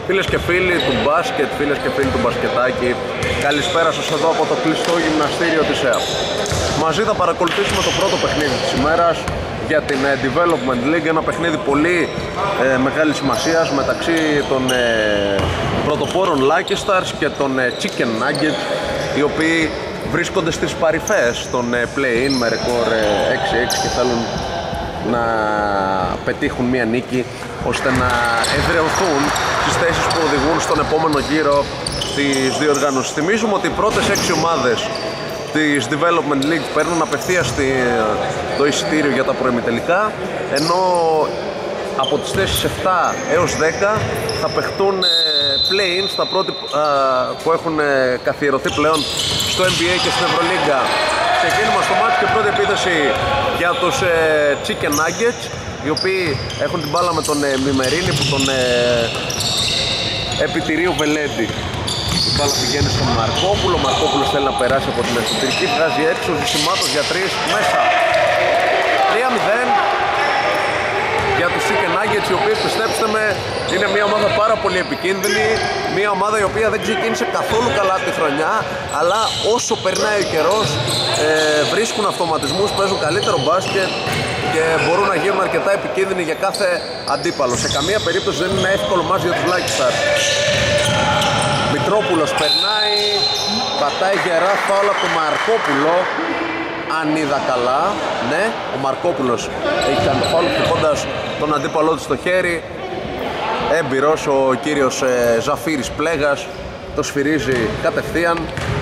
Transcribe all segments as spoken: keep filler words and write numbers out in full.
Φίλες και φίλοι του μπάσκετ, φίλες και φίλοι του μπασκετάκι, καλησπέρα σας εδώ από το κλειστό γυμναστήριο της ΕΑΠ. Μαζί θα παρακολουθήσουμε το πρώτο παιχνίδι της ημέρας για την Development League, ένα παιχνίδι πολύ ε, μεγάλης σημασίας μεταξύ των ε, πρωτοπόρων Lucky Stars και των ε, Chicken Nuggets, οι οποίοι βρίσκονται στις παρυφές των ε, play-in με ρεκόρ ε, έξι έξι και θέλουν να πετύχουν μία νίκη ώστε να εδραιωθούν στις θέσεις που οδηγούν στον επόμενο γύρο της διοργάνωσης. Θυμίζουμε ότι οι πρώτες έξι ομάδες της Development League παίρνουν απευθείας το εισιτήριο για τα προημιτελικά, ενώ από τις θέσεις επτά έως δέκα θα παιχτούν play-in στα πρώτη που έχουν καθιερωθεί πλέον στο N B A και στην Ευρωλίγκα. Ξεκίνημα στο μάτς και πρώτη επίθεση για τους Chicken Nuggets, οι οποίοι έχουν την μπάλα με τον Μημερίνη που τον επιτηρεί ο Βελέντη. Η μπάλα πηγαίνει στον Μαρκόπουλο, ο Μαρκόπουλος θέλει να περάσει από την εσωτερική, βγάζει έξω, ο Ζησιμάτος για τρεις, μέσα. τρία μηδέν για τους Chicken Nuggets, οι οποίοι, πιστέψτε με, είναι μια ομάδα πάρα πολύ επικίνδυνη, μια ομάδα η οποία δεν ξεκίνησε καθόλου καλά τη χρονιά, αλλά όσο περνάει ο καιρός ε, βρίσκουν αυτοματισμούς, παίζουν καλύτερο μπάσκετ και μπορούν να γίνουν αρκετά επικίνδυνοι για κάθε αντίπαλο. Σε καμία περίπτωση δεν είναι εύκολο μάτς για τους Lucky Stars. Μητρόπουλος περνάει, πατάει γερά φάουλ από τον Μαρκόπουλο, αν είδα καλά. Ναι, ο Μαρκόπουλος έχει κάνει φάουλ χτυπώντας τον αντίπαλό του στο χέρι. Έμπειρος ο κύριος ε, Ζαφύρης Πλέγας, το σφυρίζει κατευθείαν.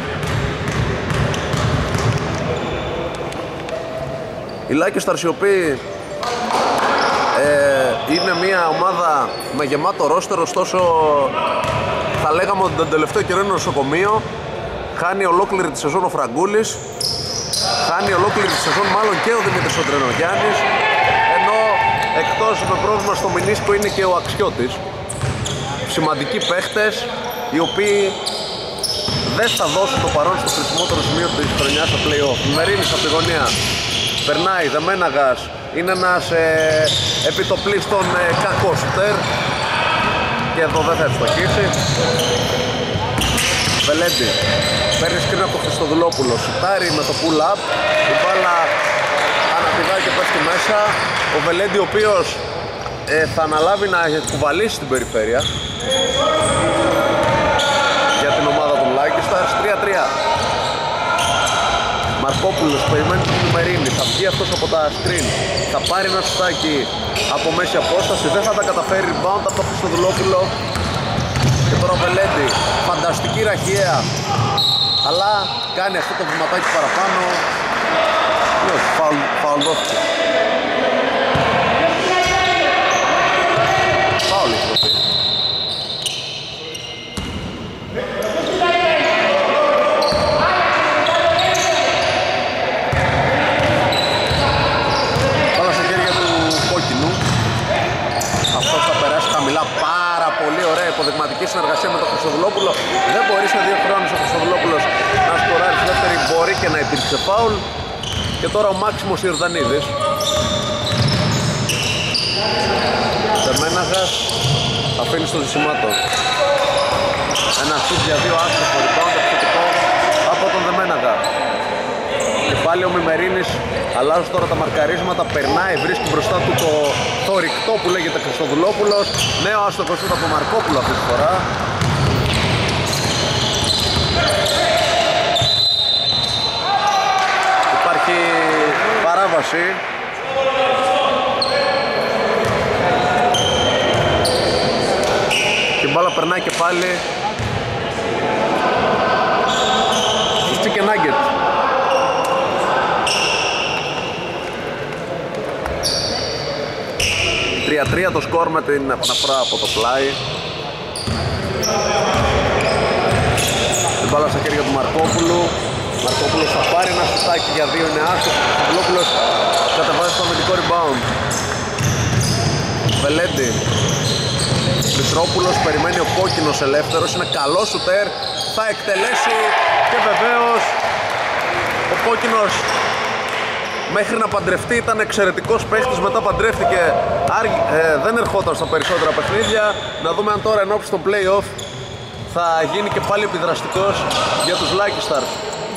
Οι Lucky Stars, οι οποίοι ε, είναι μια ομάδα με γεμάτο ρόστερ, ωστόσο θα λέγαμε ότι τον τελευταίο καιρό είναι νοσοκομείο. Χάνει ολόκληρη τη σεζόν ο Φραγκούλης, χάνει ολόκληρη τη σεζόν μάλλον και ο Δημήτρης ο Τρενογιάννης, ενώ εκτός με πρόβλημα στο μηνίσκο είναι και ο Αξιώτης. Σημαντικοί παίχτες, οι οποίοι δεν θα δώσουν το παρόν στο χρησιμότερο σημείο της χρονιάς στο play-off. Μερίνης από τη γωνία, περνάει, Δεμέναγας, είναι ένας ε, επιτοπλίστων ε, κακό σουτέρ και εδώ δεν θα ευστοχίσει. Βελέντη παίρνει σκριν από το Χριστοδουλόπουλο, σουτάρει με το pull-up, η μπάλα αναπηδάει και πέφτει μέσα. Ο Βελέντη, ο οποίος ε, θα αναλάβει να κουβαλήσει την περιφέρεια για την ομάδα των Lucky Stars. Τρία τρία. Μαρκόπουλος περιμένει την Μερίνη, θα βγει αυτός από τα screen, θα πάρει ένα σουτάκι από μέση απόσταση, δεν θα τα καταφέρει, rebound από το Χριστοδουλόπουλο. Και τώρα ο Βελέντη, φανταστική ραχιαία, αλλά κάνει αυτό το βηματάκι παραπάνω. Ναι, φαουλ, φαουλ δόθηκε. Φαουλ έχει δοθεί. Πάλα στα χέρια του κόκκινου. Αυτός θα περάσει χαμηλά, πάρα πολύ ωραία υποδειγματική συνεργασία με τον Χριστοδουλόπουλο. Δεν μπορεί σε δύο χρόνους ο Χριστοδουλόπουλος να σκοράρει στη δεύτερη, μπορεί και να υπήρξε φάουλ. Και τώρα ο Μάξιμος Ιορδανίδης. Δεμέναγας αφήνει στο Ζησιμάτο. Ένα σουτ για δύο άστροφο, rebound επιθετικό από τον Δεμέναγα. Και πάλι ο Μημερίνης αλλάζει τώρα τα μαρκαρίσματα, περνάει, βρίσκει μπροστά του το θορυκτό που λέγεται Χριστοδουλόπουλος. Νέο άστοχο σουτ από τον Μαρκόπουλο αυτή τη φορά. Υπάρχει παράβαση. Και η μπάλα περνάει και πάλι στους Chicken Nuggets. τρία τρία το σκορ με την αναφορά από το πλάι. Την μπάλα στα χέρια του Μαρκόπουλου. Μαρκόπουλος θα πάρει ένα σουτάκι για δύο, είναι άστοχος. Ο Χριστοδουλόπουλος κατεβάζει στο αμυντικό rebound. Βελέντη. Μητρόπουλος περιμένει ο κόκκινος ελεύθερος, είναι καλό σουτέρ, θα εκτελέσει και βεβαίως ο κόκκινος Μέχρι να παντρευτεί ήταν εξαιρετικός παίχτης, μετά παντρεύτηκε, ε, δεν ερχόταν στα περισσότερα παιχνίδια. Να δούμε αν τώρα ενώπιση των play-off θα γίνει και πάλι επιδραστικός για τους Lucky Stars.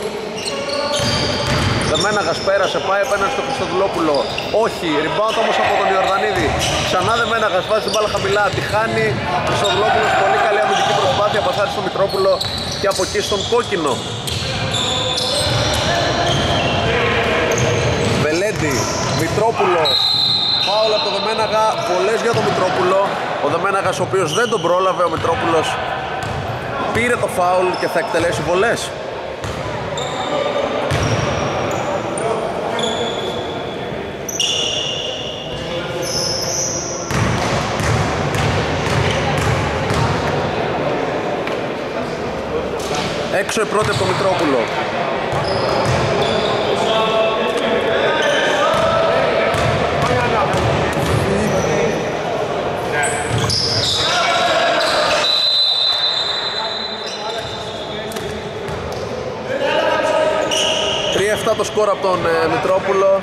Δεμέναγας πέρασε, πάει απέναντι στο Χριστοδουλόπουλο. Όχι, rebound όμως από τον Ιορδανίδη. Ξανά Δεμέναγας βάζει την μπάλα χαμηλά, τη χάνει. Χριστοδουλόπουλος, πολύ καλή αμυντική προσπάθεια, πασάρει στο Μητρόπουλο και από εκεί στον Κόκκινο. Βελέντη, Μητρόπουλο, φάουλ από τον Δεμέναγα, πολλές για τον Μητρόπουλο. Ο Δεμέναγας ο οποίος δεν τον πρόλαβε, ο Μητρόπουλος πήρε το φάουλ και θα εκτελέσει βολές. Έξω η πρώτη από το Μητρόπουλο. τρία επτά το σκορ από τον ε, Μητρόπουλο.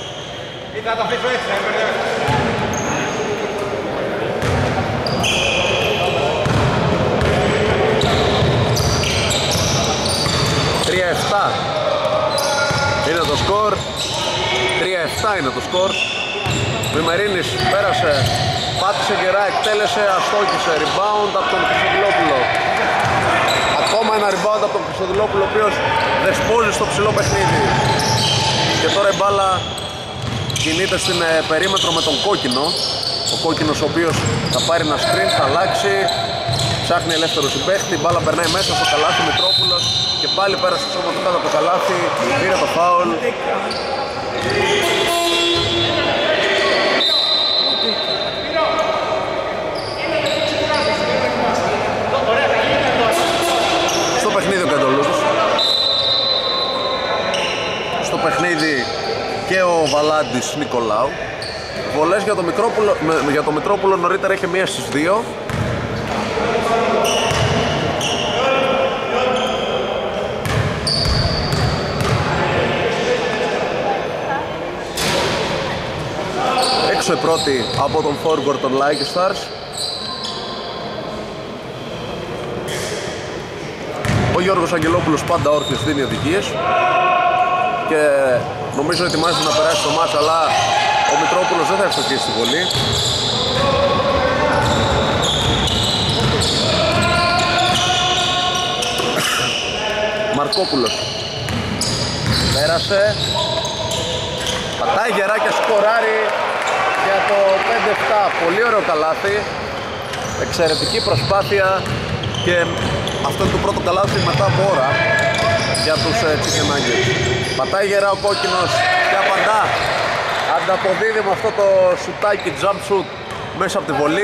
τρία επτά είναι το σκορ. τρία επτά είναι το σκορ. Μημερίνης πέρασε, πάτησε γερά, εκτέλεσε, αστόχησε. Rebound από τον Χριστοδουλόπουλο. Ακόμα ένα rebound από τον Χριστοδουλόπουλο, ο οποίος δεσπόζει στο ψηλό παιχνίδι. Και τώρα η μπάλα κινείται στην ε, περίμετρο με τον Κόκκινο. Ο Κόκκινος ο οποίος θα πάρει ένα screen, θα αλλάξει. Ψάχνει ελεύθερο συμπαίχτη, η μπάλα περνάει μέσα στο καλάθι. Μητρόπουλος και πάλι πέρασε σώμα του κάτω από το καλάθι. Πήρε το φάουλ. Στο παιχνίδι ο Καντολούδης. Στο παιχνίδι και ο Βαλάντης Νικολάου. Βολές για το Μητρόπουλο, για το Μητρόπουλο νωρίτερα είχε μία στις δύο. Έξω η πρώτη από τον forward των Lucky Stars. Ο Γιώργος Αγγελόπουλος πάντα όρθιος δίνει οδηγίες και νομίζω ετοιμάζεται να περάσει το μάτς, αλλά ο Μητρόπουλος δεν θα ευστοχίσει τη βολή. Μαρκόπουλος πέρασε, πατάει γερά και σκοράρει για το πέντε επτά. Πολύ ωραίο καλάθι, εξαιρετική προσπάθεια και αυτό είναι το πρώτο καλάθι μετά από ώρα για τους uh, Chicken Nuggets. Πατάει γερά ο Κόκκινος και απαντά, ανταποδίδει με αυτό το σουτάκι, jump shoot μέσα από τη βολή.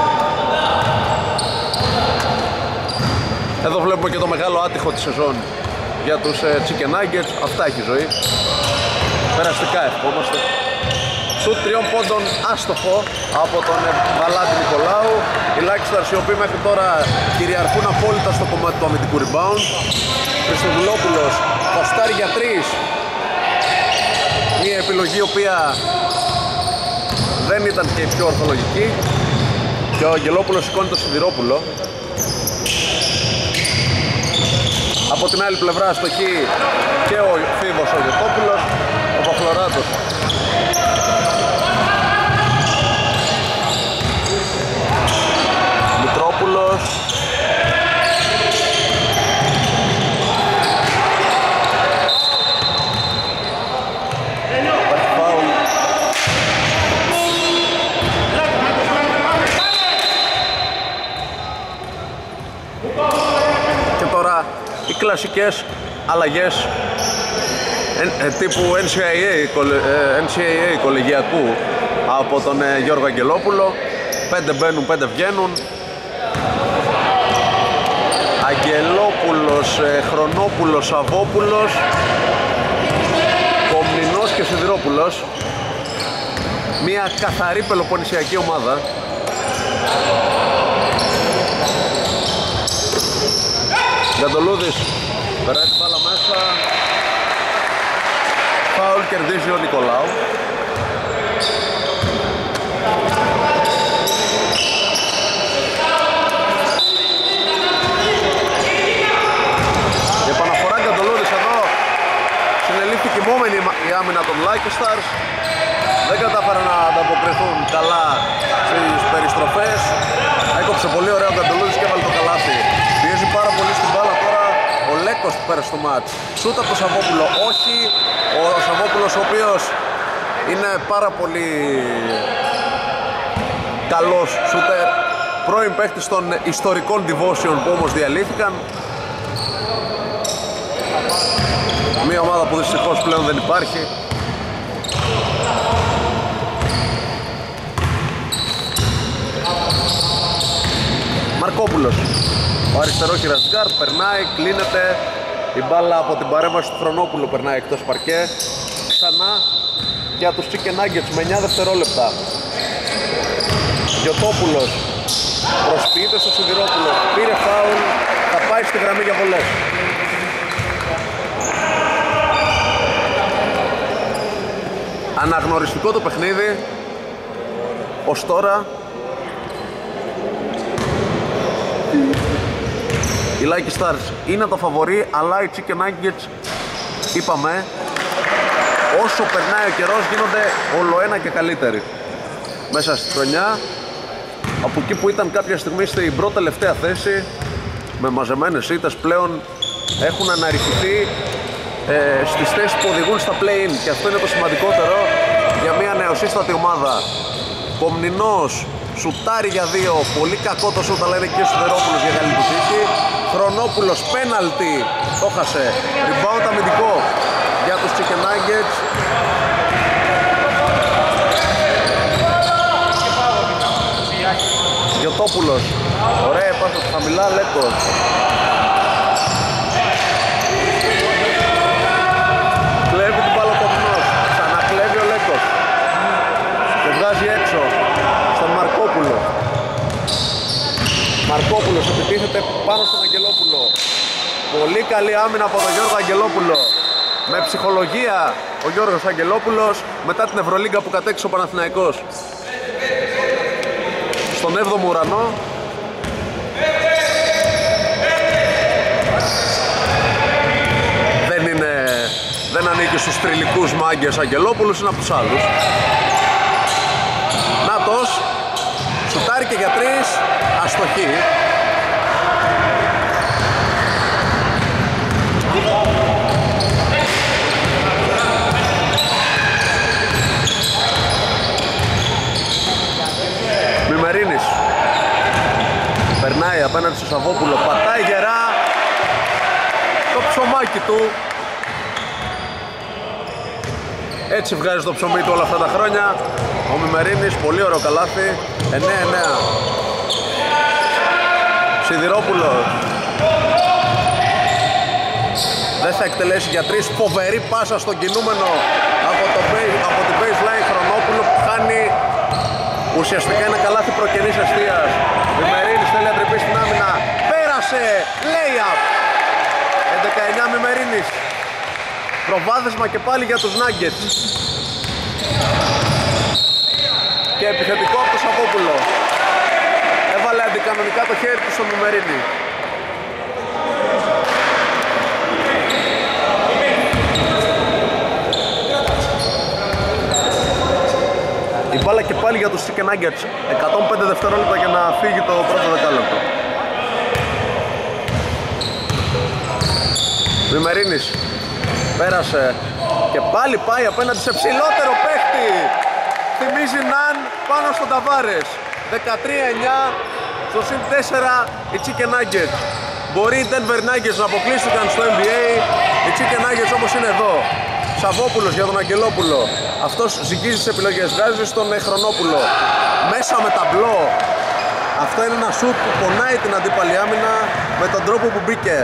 Εδώ βλέπουμε και το μεγάλο άτυχο της σεζόν για τους uh, Chicken Nuggets. Αυτά έχει η ζωή. Περαστικά ευχόμαστε. Σουτ τριών πόντων άστοχο από τον Βαλάντη Νικολάου. Οι Lucky Stars οι οποίοι μέχρι τώρα κυριαρχούν απόλυτα στο κομμάτι του αμυντικού rebound. Χριστοδουλόπουλος ποστάρει για τρεις. Μια επιλογή η οποία δεν ήταν και η πιο ορθολογική. Και ο Αγγελόπουλος σηκώνει το Σιδηρόπουλο. Από την άλλη πλευρά αστοχή και ο Φίβος ο Γετόπουλος, ο Παφλωράτος. Μητρόπουλος. Και τώρα οι κλασικές αλλαγές τύπου εν σι έι έι, εν σι έι έι κολεγιακού από τον Γιώργο Αγγελόπουλο. Πέντε μπαίνουν, πέντε βγαίνουν. Αγγελόπουλος, Χρονόπουλος, Σαββόπουλος, Κομνηνός και Σιδηρόπουλος. Μια καθαρή πελοποννησιακή ομάδα. Γκαντολούδης περάει την μπάλα μέσα. Φάουλ, κερδίζει παίζει ο Νικολάου. Η επαναφορά Γκαντολούρης εδώ. Συνελήφθη κοιμόμενη η άμυνα των Lucky Stars. Δεν κατάφεραν να ανταποκριθούν καλά στις περιστροφές. Έκοψε πολύ ωραίο ο Γκαντολούρης και έβαλε το καλάθι. Πιέζει πάρα πολύ στην μπάλα τώρα ο Λέκος που πέρασε στο μάτς. Σούτα από το Σαββόπουλο, όχι. Ο Σαββόπουλος ο οποίος είναι πάρα πολύ καλός σούτερ, πρώην παίχτης των ιστορικών Devotion που όμως διαλύθηκαν. Μια ομάδα που δυστυχώς πλέον δεν υπάρχει. Μαρκόπουλος, ο αριστερόχειρας γκάρτ, περνάει, κλείνεται. Η μπάλα από την παρέμβαση του Χρονόπουλου περνάει εκτός παρκέ. Ξανά για τους Chicken Nuggets με εννιά δευτερόλεπτα. Γιωτόπουλος προσποιείται στο Σιδηρόπουλο, πήρε φάουλ, θα πάει στη γραμμή για βολές. Αναγνωριστικό το παιχνίδι ως τώρα. Οι Lucky Stars είναι το φαβορί, αλλά οι Chicken Nuggets, είπαμε, όσο περνάει ο καιρός γίνονται ολοένα και καλύτεροι μέσα στη χρονιά. Από εκεί που ήταν κάποια στιγμή στην πρώτη τελευταία θέση με μαζεμένες ήττες, πλέον έχουν αναρριχηθεί ε, στις θέσεις που οδηγούν στα play-in, και αυτό είναι το σημαντικότερο για μια νεοσύστατη ομάδα. Κομνηνός σουτάρει για δύο, πολύ κακό το σούτ, αλλά είναι και ο Σιδερόπουλος για καλή του τύχη. Χρονόπουλος πέναλτι, το χάσε. Rebound αμυντικό για τους Chicken Nuggets. Γιωτόπουλος, ωραία πάσα χαμηλά, Λέκος. Κλέβει την μπάλα ο Κομνηνός, ξανακλέβει ο Λέκος και βγάζει έξω στον Μαρκόπουλο. Μαρκόπουλος επιτίθεται πάνω στον Αγγελόπουλο. Πολύ καλή άμυνα από τον Γιώργο Αγγελόπουλο. Με ψυχολογία ο Γιώργος Αγγελόπουλος μετά την Ευρωλίγκα που κατέκτησε ο Παναθηναϊκός. Στον έβδομο ουρανό. Δεν είναι, δεν ανήκει στους τριλικούς μάγκες Αγγελόπουλος, είναι από τους άλλους. Νάτος, σουτάρει και για τρεις, αστοχή. Μημερίνης περνάει απέναντι στο Σαββόπουλο, πατάει γερά το ψωμάκι του. Έτσι βγάζει το ψωμί του όλα αυτά τα χρόνια ο Μημερίνης, πολύ ωραίο καλάθι. Εννέα εννέα. Σιδηρόπουλος δεν θα εκτελέσει για τρεις, φοβερή πάσα στον κινούμενο από, το base, από την baseline. Χρονόπουλο που χάνει ουσιαστικά ένα καλάθι προκενής εστίας. Μημερίνης θέλει να τρυπήσει την άμυνα, πέρασε, lay-up. έντεκα εννέα Μημερίνης. Προβάδισμα και πάλι για τους Nuggets. Και επιθετικό από το Σαββόπουλο. Έβαλε αντικανονικά το χέρι του στο Μημερίνη. Η μπάλα και πάλι για τους Chicken Nuggets. εκατόν πέντε δευτερόλεπτα για να φύγει το πρώτο δεκάλεπτο. Μημερίνης πέρασε και πάλι πάει απέναντι σε ψηλότερο παίχτη. Θυμίζει Ναν πάνω στον Ταβάρες. δεκατρία εννιά στο συν τέσσερα οι Chicken Nuggets. Μπορεί οι Denver Nuggets να αποκλείστηκαν στο N B A. Οι Chicken Nuggets όμως είναι εδώ. Σαββόπουλος για τον Αγγελόπουλο. Αυτός ζυγίζει τις επιλογές, βγάζει στον Χρονόπουλο μέσα με ταμπλό. Αυτό είναι ένα σουτ που πονάει την αντίπαλη άμυνα με τον τρόπο που μπήκε.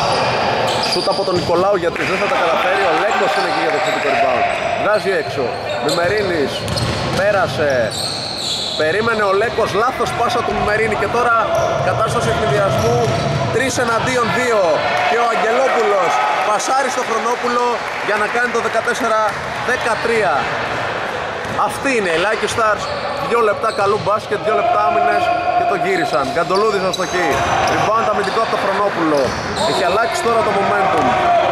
Σούτ από τον Νικολάου, γιατί δεν θα τα καταφέρει. Ο Λέγκος είναι εκεί για το θετικό rebound. Βγάζει έξω. Μημερίνης πέρασε, περίμενε ο Λέκος, λάθος πάσα του Μημερίνη και τώρα κατάσταση ευνηδιασμού τρεις εναντίον δύο και ο Αγγελόπουλος πασάρει στο Χρονόπουλο για να κάνει το δεκατέσσερα δεκατρία. Αυτή είναι η Lucky Stars, δύο λεπτά καλού μπάσκετ, δύο λεπτά άμυνες και το γύρισαν. Γκαντολούδης αστοχή, rebound αμυντικό από το Χρονόπουλο, έχει αλλάξει τώρα το momentum.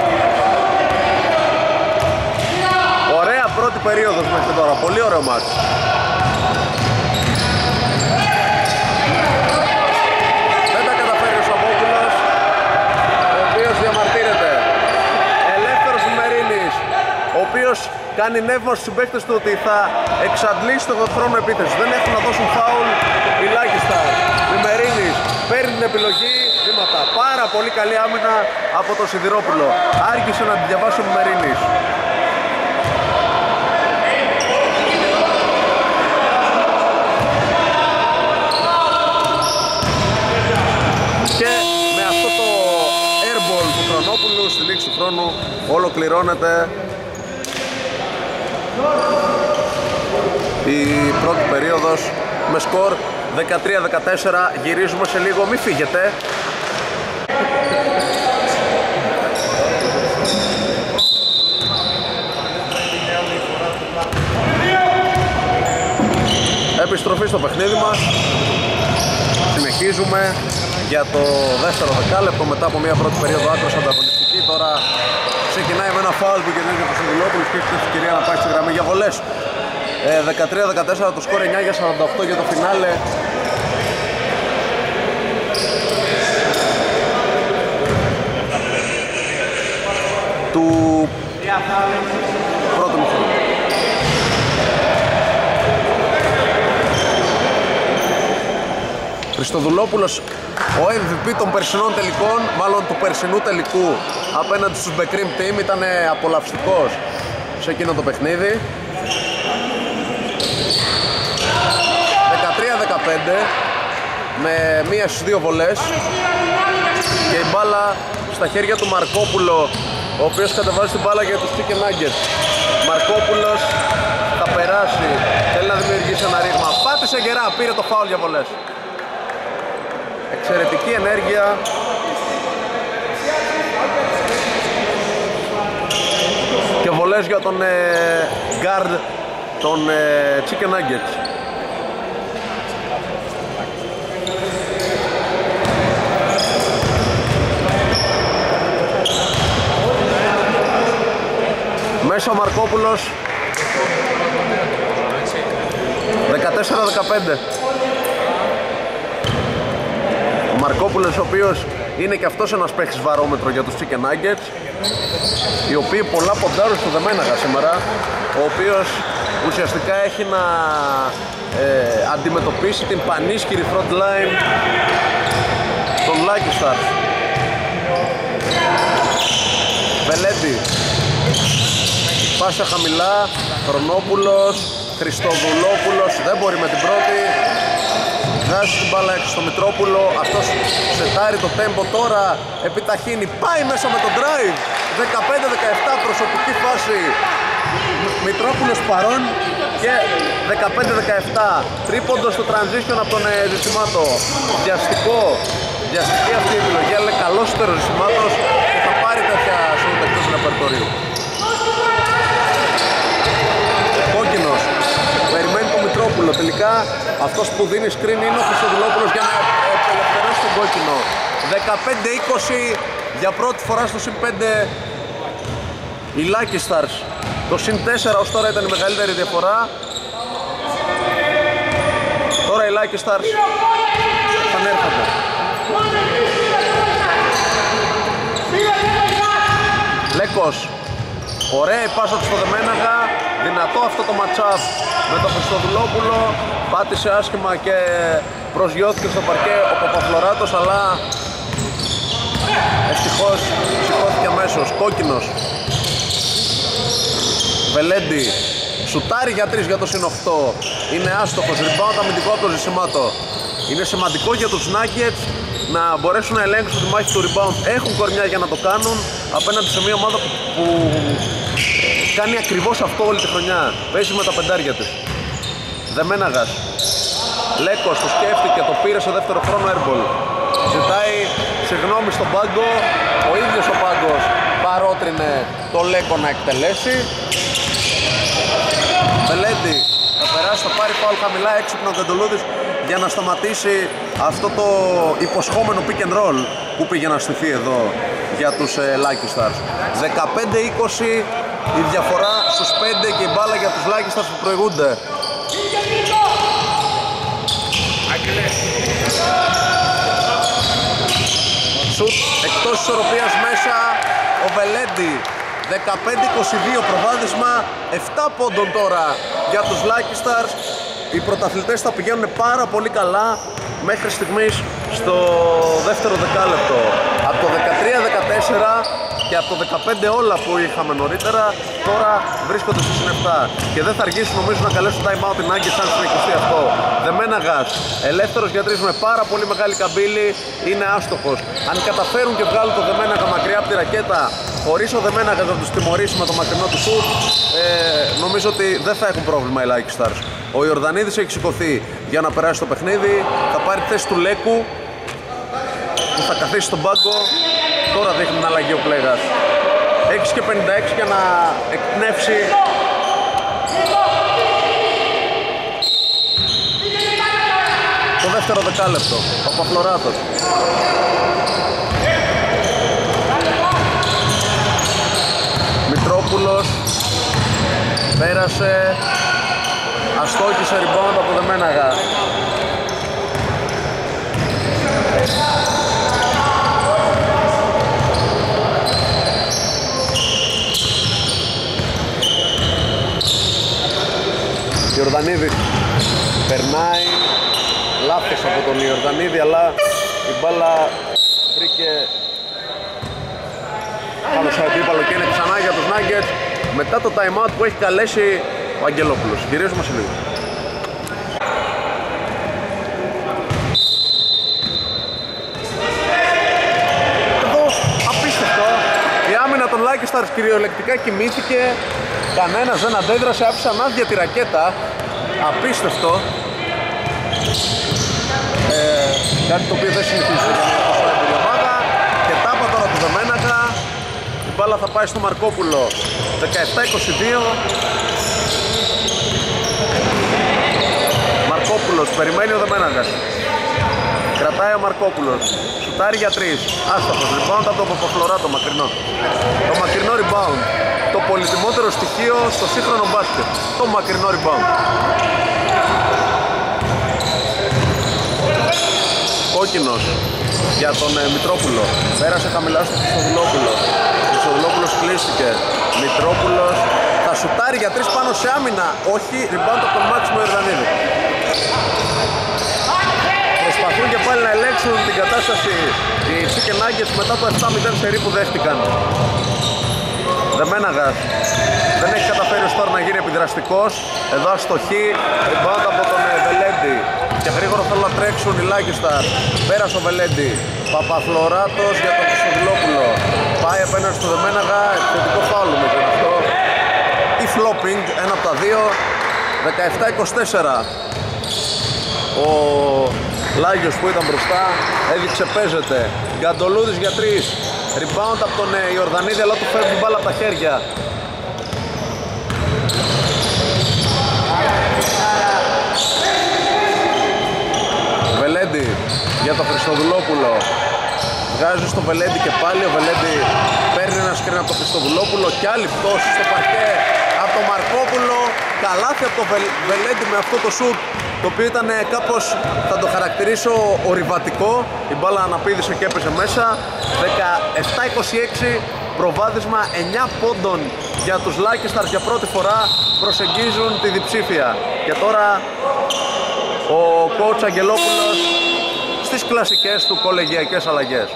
Ωραία πρώτη περίοδος μέχρι τώρα, πολύ ωραίο μάτς. Δεν τα καταφέρει ο Σαββόπουλος, ο οποίος διαμαρτύρεται. Ελεύθερος Μημερίνης, ο οποίος κάνει νεύμα στους συμπαίκτες του ότι θα εξαντλήσει το χρόνο επίθεσης. Δεν έχουν να δώσουν φάουλ οι Lucky Stars. Μημερίνης παίρνει την επιλογή, βήματα. Πάρα πολύ καλή άμυνα από τον Σιδηρόπουλο. Άργησε να τη διαβάσει ο Μημερίνης. Και με αυτό το airball του Χρονόπουλου στη λήξη του χρόνου ολοκληρώνεται η πρώτη περίοδος με σκορ δεκατρία δεκατέσσερα. Γυρίζουμε σε λίγο, μη φύγετε. Επιστροφή στο παιχνίδι μας. Συνεχίζουμε για το δεύτερο δεκάλεπτο μετά από μια πρώτη περίοδο άκρως ανταγωνιστική. Τώρα ξεκινάει με ένα φάουλ που κερδίζει από τους Σιδηλόπουλους και έχει την ευκαιρία να πάει στη γραμμή για βολές. ε, δεκατρία δεκατέσσερα το σκορ, εννιά για σαράντα οκτώ για το φινάλε. Του πρώτου μηχανικού. Χριστοδουλόπουλος, ο εμ βι πι των περσινών τελικών, μάλλον του περσινού τελικού απέναντι στους Becrim Team, ήταν απολαυστικός σε εκείνο το παιχνίδι. δεκατρία δεκαπέντε με μία στις δύο βολές και η μπάλα στα χέρια του Μαρκόπουλο, ο οποίος κατεβάζει την μπάλα για τους Chicken Nuggets. Μαρκόπουλος θα περάσει, θέλει να δημιουργήσει ένα ρήγμα, πάτησε γερά, πήρε το φάουλ για βολές. Εξαιρετική ενέργεια και βολές για τον ε, guard των ε, Chicken Nuggets. Μέσα ο Μαρκόπουλος, δεκατέσσερα δεκαπέντε. Ο Μαρκόπουλος, ο οποίος είναι και αυτός ένας παίκτης βαρόμετρο για τους Chicken Nuggets, οι οποίοι πολλά ποντάρουν στο Δεμέναγα σήμερα, ο οποίος ουσιαστικά έχει να ε, αντιμετωπίσει την πανίσχυρη front line των Lucky Stars. Βελέντη, πάσα χαμηλά, Χρονόπουλος, Χριστοδουλόπουλος, δεν μπορεί με την πρώτη. Βγάζει την μπάλα έξω στο Μητρόπουλο, αυτός σετάρει το τέμπο τώρα, επιταχύνει, πάει μέσα με το drive. Δεκαπέντε δεκαεπτά προσωπική φάση, Μητρόπουλος παρόν και δεκαπέντε δεκαεπτά. Τρίποντο στο transition από τον Ζησιμάτο. Βιαστικό, βιαστική αυτή η επιλογή, αλλά καλός ο Ζησιμάτος και θα πάρει τέτοια σούτ εκτός του ρεπερτορίου. Κόκκινος, περιμένει τον Μητρόπουλο, τελικά αυτός που δίνει screen είναι ο Χριστοδουλόπουλος για να απελευθερώσει τον κόκκινο. Δεκαπέντε είκοσι για πρώτη φορά στο συν πέντε οι Lucky Stars. Το συν τέσσερα ως τώρα ήταν η μεγαλύτερη διαφορά. Τώρα οι Lucky Stars επανέρχονται. Λέκος, ωραία η πάσα του στο Δεμέναγα, δυνατό αυτό το match-up με τον Χριστοδουλόπουλο, πάτησε άσχημα και προσγειώθηκε στο παρκέ ο Παπαφλωράτος, αλλά ευτυχώς σηκώθηκε αμέσως. Κόκκινος, Βελέντη, σουτάρει για τρεις για το συν οκτώ, είναι άστοχος, rebound αμυντικό από το Ζησιμάτο. Είναι σημαντικό για τους Nuggets να μπορέσουν να ελέγξουν τη μάχη του rebound. Έχουν κορμιά για να το κάνουν απέναντι σε μια ομάδα που κάνει ακριβώς αυτό όλη τη χρονιά. Παίζει με τα πεντάρια της. Δεμέναγας. Λέκος το σκέφτηκε, το πήρε στο δεύτερο χρόνο airball. Ζητάει συγγνώμη στον πάγκο. Ο ίδιος ο πάγκος παρότρινε το Λέκο να εκτελέσει. Βελέντη θα περάσει, θα πάρει φάουλ χαμηλά, έξυπνο ο Γκαντολούδης για να σταματήσει αυτό το υποσχόμενο pick and roll που πήγε να στηθεί εδώ για τους ε, Lucky Stars. δεκαπέντε είκοσι η διαφορά στους πέντε και η μπάλα για τους Lucky Stars που προηγούνται. Σουτ εκτός ισορροπίας μέσα ο Βελέντη. Δεκαπέντε είκοσι δύο προβάδισμα, επτά πόντων τώρα για τους Lucky Stars. Οι πρωταθλητές θα πηγαίνουν πάρα πολύ καλά μέχρι στιγμής στο δεύτερο δεκάλεπτο. Από το δεκατρία δεκατέσσερα και από το δεκαπέντε όλα που είχαμε νωρίτερα, τώρα βρίσκονται στο συν επτά. Και δεν θα αργήσουν νομίζω να καλέσουν time out την Άγκη σαν συνεχιστεί αυτό. Δεμέναγας, ελεύθερος για τρεις με πάρα πολύ μεγάλη καμπύλη, είναι άστοχος. Αν καταφέρουν και βγάλουν το Δεμέναγα μακριά από τη ρακέτα, χωρίς ο Δεμέναγας να τους τιμωρήσει με το μακρινό του σουτ, ε, νομίζω ότι δεν θα έχουν πρόβλημα οι Lucky Stars. Ο Ιορδανίδης έχει σηκωθεί για να περάσει το παιχνίδι, θα πάρει τη θέση του Λέκου που θα καθίσει στον πάγκο. Τώρα δείχνει την αλλαγή ο Πλέγας. έξι και πενήντα έξι για να εκπνεύσει το δεύτερο δεκάλεπτο. Ο Παπαφλωράτος. Μητρόπουλος πέρασε, αστόχησε rebound από το Δεμέναγα. Ιορδανίδης περνάει, λάθος από τον Ιορδανίδη, αλλά η μπάλα βρήκε πάνω στο αντίπαλο και είναι ξανά για τους Nuggets μετά το time out που έχει καλέσει ο Αγγελόπουλος. Γυρίζουμε σε λίγο. Εδώ απίστευτο, η άμυνα των Lucky Stars κυριολεκτικά κοιμήθηκε. Κανένας δεν αντέδρασε, άφησαν άδεια τη ρακέτα. Απίστευτο. Ε, κάτι το οποίο δεν συνηθίζει για μια τόσο έμπειρη ομάδα. Και τάπα τώρα του Δεμέναγα. Η μπάλα θα πάει στο Μαρκόπουλο. δεκαεπτά είκοσι δύο. Μαρκόπουλος, περιμένει ο Δεμέναγας. Κρατάει ο Μαρκόπουλος. Σουτάρει για τρεις. Άστοχος. Rebound από το Παπαφλωρά, το μακρινό. Το μακρινό rebound. Το πολυτιμότερο στοιχείο στο σύγχρονο μπάσκετ. Το μακρινό rebound. Κόκκινος για τον ε, Μητρόπουλο. Πέρασε χαμηλά στο Χρυστοδουλόπουλο. Χρυστοδουλόπουλος κλείστηκε. Μητρόπουλος θα σουτάρει για τρεις πάνω σε άμυνα. Όχι, rebound από τον Μάξιμο Ιορδανίδη. Προσπαθούν και πάλι να ελέγξουν την κατάσταση οι Chicken Nuggets μετά το επτά μηδέν σερί που δέχτηκαν. Δεμέναγας δεν έχει καταφέρει ως τώρα να γίνει επιδραστικός. Εδώ αστοχή, rebound από τον Βελέντη. Και γρήγορα θέλουν να τρέξουν οι Lucky Stars. Πέρασε ο Βελέντη. Παπαφλωράτος για τον Χρυστοδουλόπουλο. Πάει απέναντι στο Δεμέναγα, επιθετικό φάουλ με τον αυτό. Ή flopping, ένα από τα δύο. δεκαεπτά είκοσι τέσσερα. Ο Λάγιος που ήταν μπροστά έδειξε παίζεται. Γκαντολούδης για τρεις. Rebound από τον Ιορδανίδη, αλλά του φεύγει μπάλα από τα χέρια. Βελέντη για τον Χρυστοδουλόπουλο. Βγάζει στο Βελέντη και πάλι. Ο Βελέντη παίρνει ένα σκριν από τον Χρυστοδουλόπουλο και άλλη πτώση στο παρκέ από τον Μαρκόπουλο. Καλάθι από τον Βελέντη με αυτό το σουτ, το οποίο ήταν κάπως, θα το χαρακτηρίσω, ορειβατικό. Η μπάλα αναπήδησε και έπεσε μέσα. Δεκαεπτά είκοσι έξι, προβάδισμα εννιά πόντων για τους Lucky Stars. Για πρώτη φορά προσεγγίζουν τη διψήφια. Και τώρα ο coach Αγγελόπουλος στις κλασικές του κολεγιακές αλλαγές.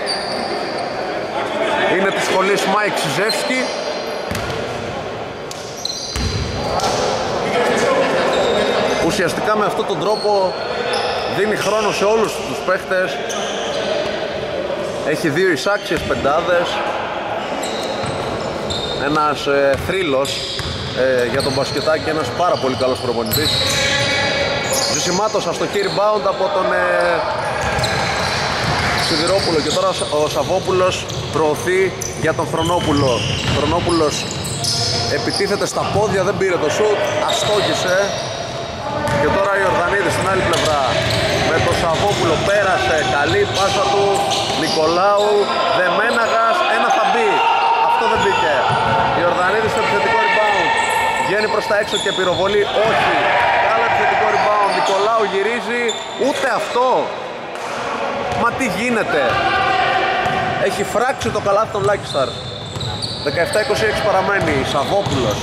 Είναι της σχολής Μάικ Σιζεύσκι. Ουσιαστικά με αυτόν τον τρόπο δίνει χρόνο σε όλους τους παίχτες. Έχει δύο εισάξιες πεντάδες. ένας ε, θρύλος ε, για τον μπασκετάκι, ένας πάρα πολύ καλός προπονητής. Ζησιμάτος αστοχή rebound από τον ε, Σιδηρόπουλο και τώρα ο Σαββόπουλος προωθεί για τον Χρονόπουλο. Χρονόπουλος επιτίθεται στα πόδια, δεν πήρε το σουτ, αστόχησε. Και τώρα η Ιορδανίδης στην άλλη πλευρά με τον Σαββόπουλο, πέρασε, καλή πάσα του Νικολάου, Δεμέναγας, ένα θα μπει, αυτό δεν μπήκε. Η Ιορδανίδης στο επιθετικό rebound, βγαίνει προς τα έξω και πυροβολεί, όχι. Άλλο επιθετικό rebound, Νικολάου γυρίζει, ούτε αυτό. Μα τι γίνεται? Έχει φράξει το καλάθι των Lucky Stars. δεκαεπτά είκοσι έξι παραμένει, Σαββόπουλος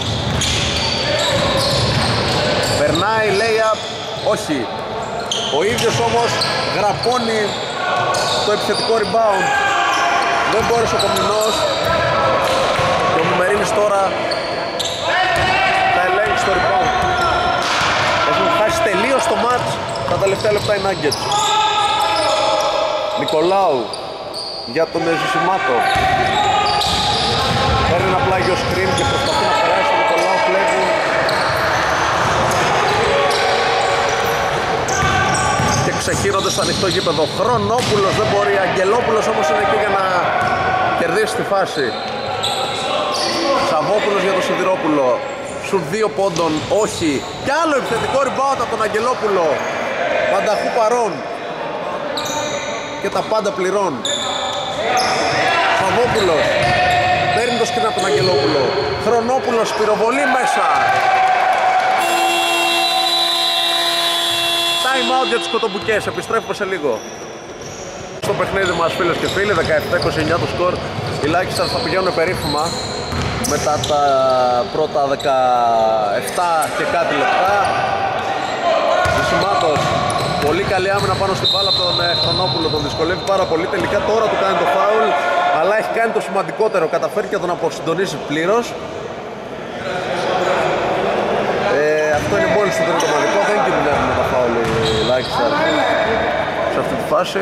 περνάει, layup, όχι. Ο ίδιος όμως γραπώνει το επιθετικό rebound. Δεν μπόρεσε ο Κομινός. Και ο Μημερίνης τώρα θα ελέγξει το rebound. Έχουν χάσει τελείως το match τα τελευταία λεπτά οι Nuggets. Νικολάου για τον Ζησιμάτο. Παίρνει ένα πλάγιο screen και προσπαθεί να περάσει τον Νικολάου, κλέβει. Και ξεχύνονται στο ανοιχτό γήπεδο. Χρονόπουλος δεν μπορεί, Αγγελόπουλος όμως είναι εκεί για να κερδίσει τη φάση. Σαββόπουλος για τον Σιδηρόπουλο. Σου δύο πόντων, όχι. Κι άλλο επιθετικό rebound από τον Αγγελόπουλο. Πανταχού παρών. Και τα πάντα πληρών. Σαββόπουλος παίρνει το σκριν από τον Αγγελόπουλο. Χρονόπουλος, πυροβολή μέσα. Time out για τους κοτομπουκές, επιστρέφουμε σε λίγο. Στο παιχνίδι μας φίλες και φίλοι, δεκαεπτά είκοσι εννιά το σκορ. Οι Lucky Stars θα πηγαίνουν περίφημα μετά τα πρώτα δεκαεπτά και κάτι λεπτά. Ζησιμάτος, πολύ καλή άμυνα πάνω στην μπάλα από τον ε, Χρονόπουλο, τον δυσκολεύει πάρα πολύ. Τελικά τώρα του κάνει το φάουλ, αλλά έχει κάνει το σημαντικότερο, καταφέρει και τον αποσυντονίζει πλήρως. Ε, αυτό είναι μόλις το τρίτο μαδικό, δεν κινδυνεύουν τα φάουλ οι Lucky Stars σε αυτή τη φάση.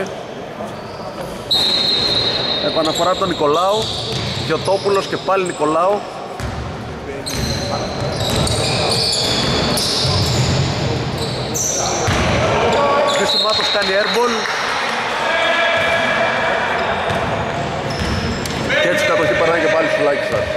Επαναφορά από τον Νικολάου, Γιωτόπουλος και πάλι Νικολάου. Ζησιμάτος κάνει airball. Και έτσι κατοχή περνάει και πάλι στους Lucky Stars.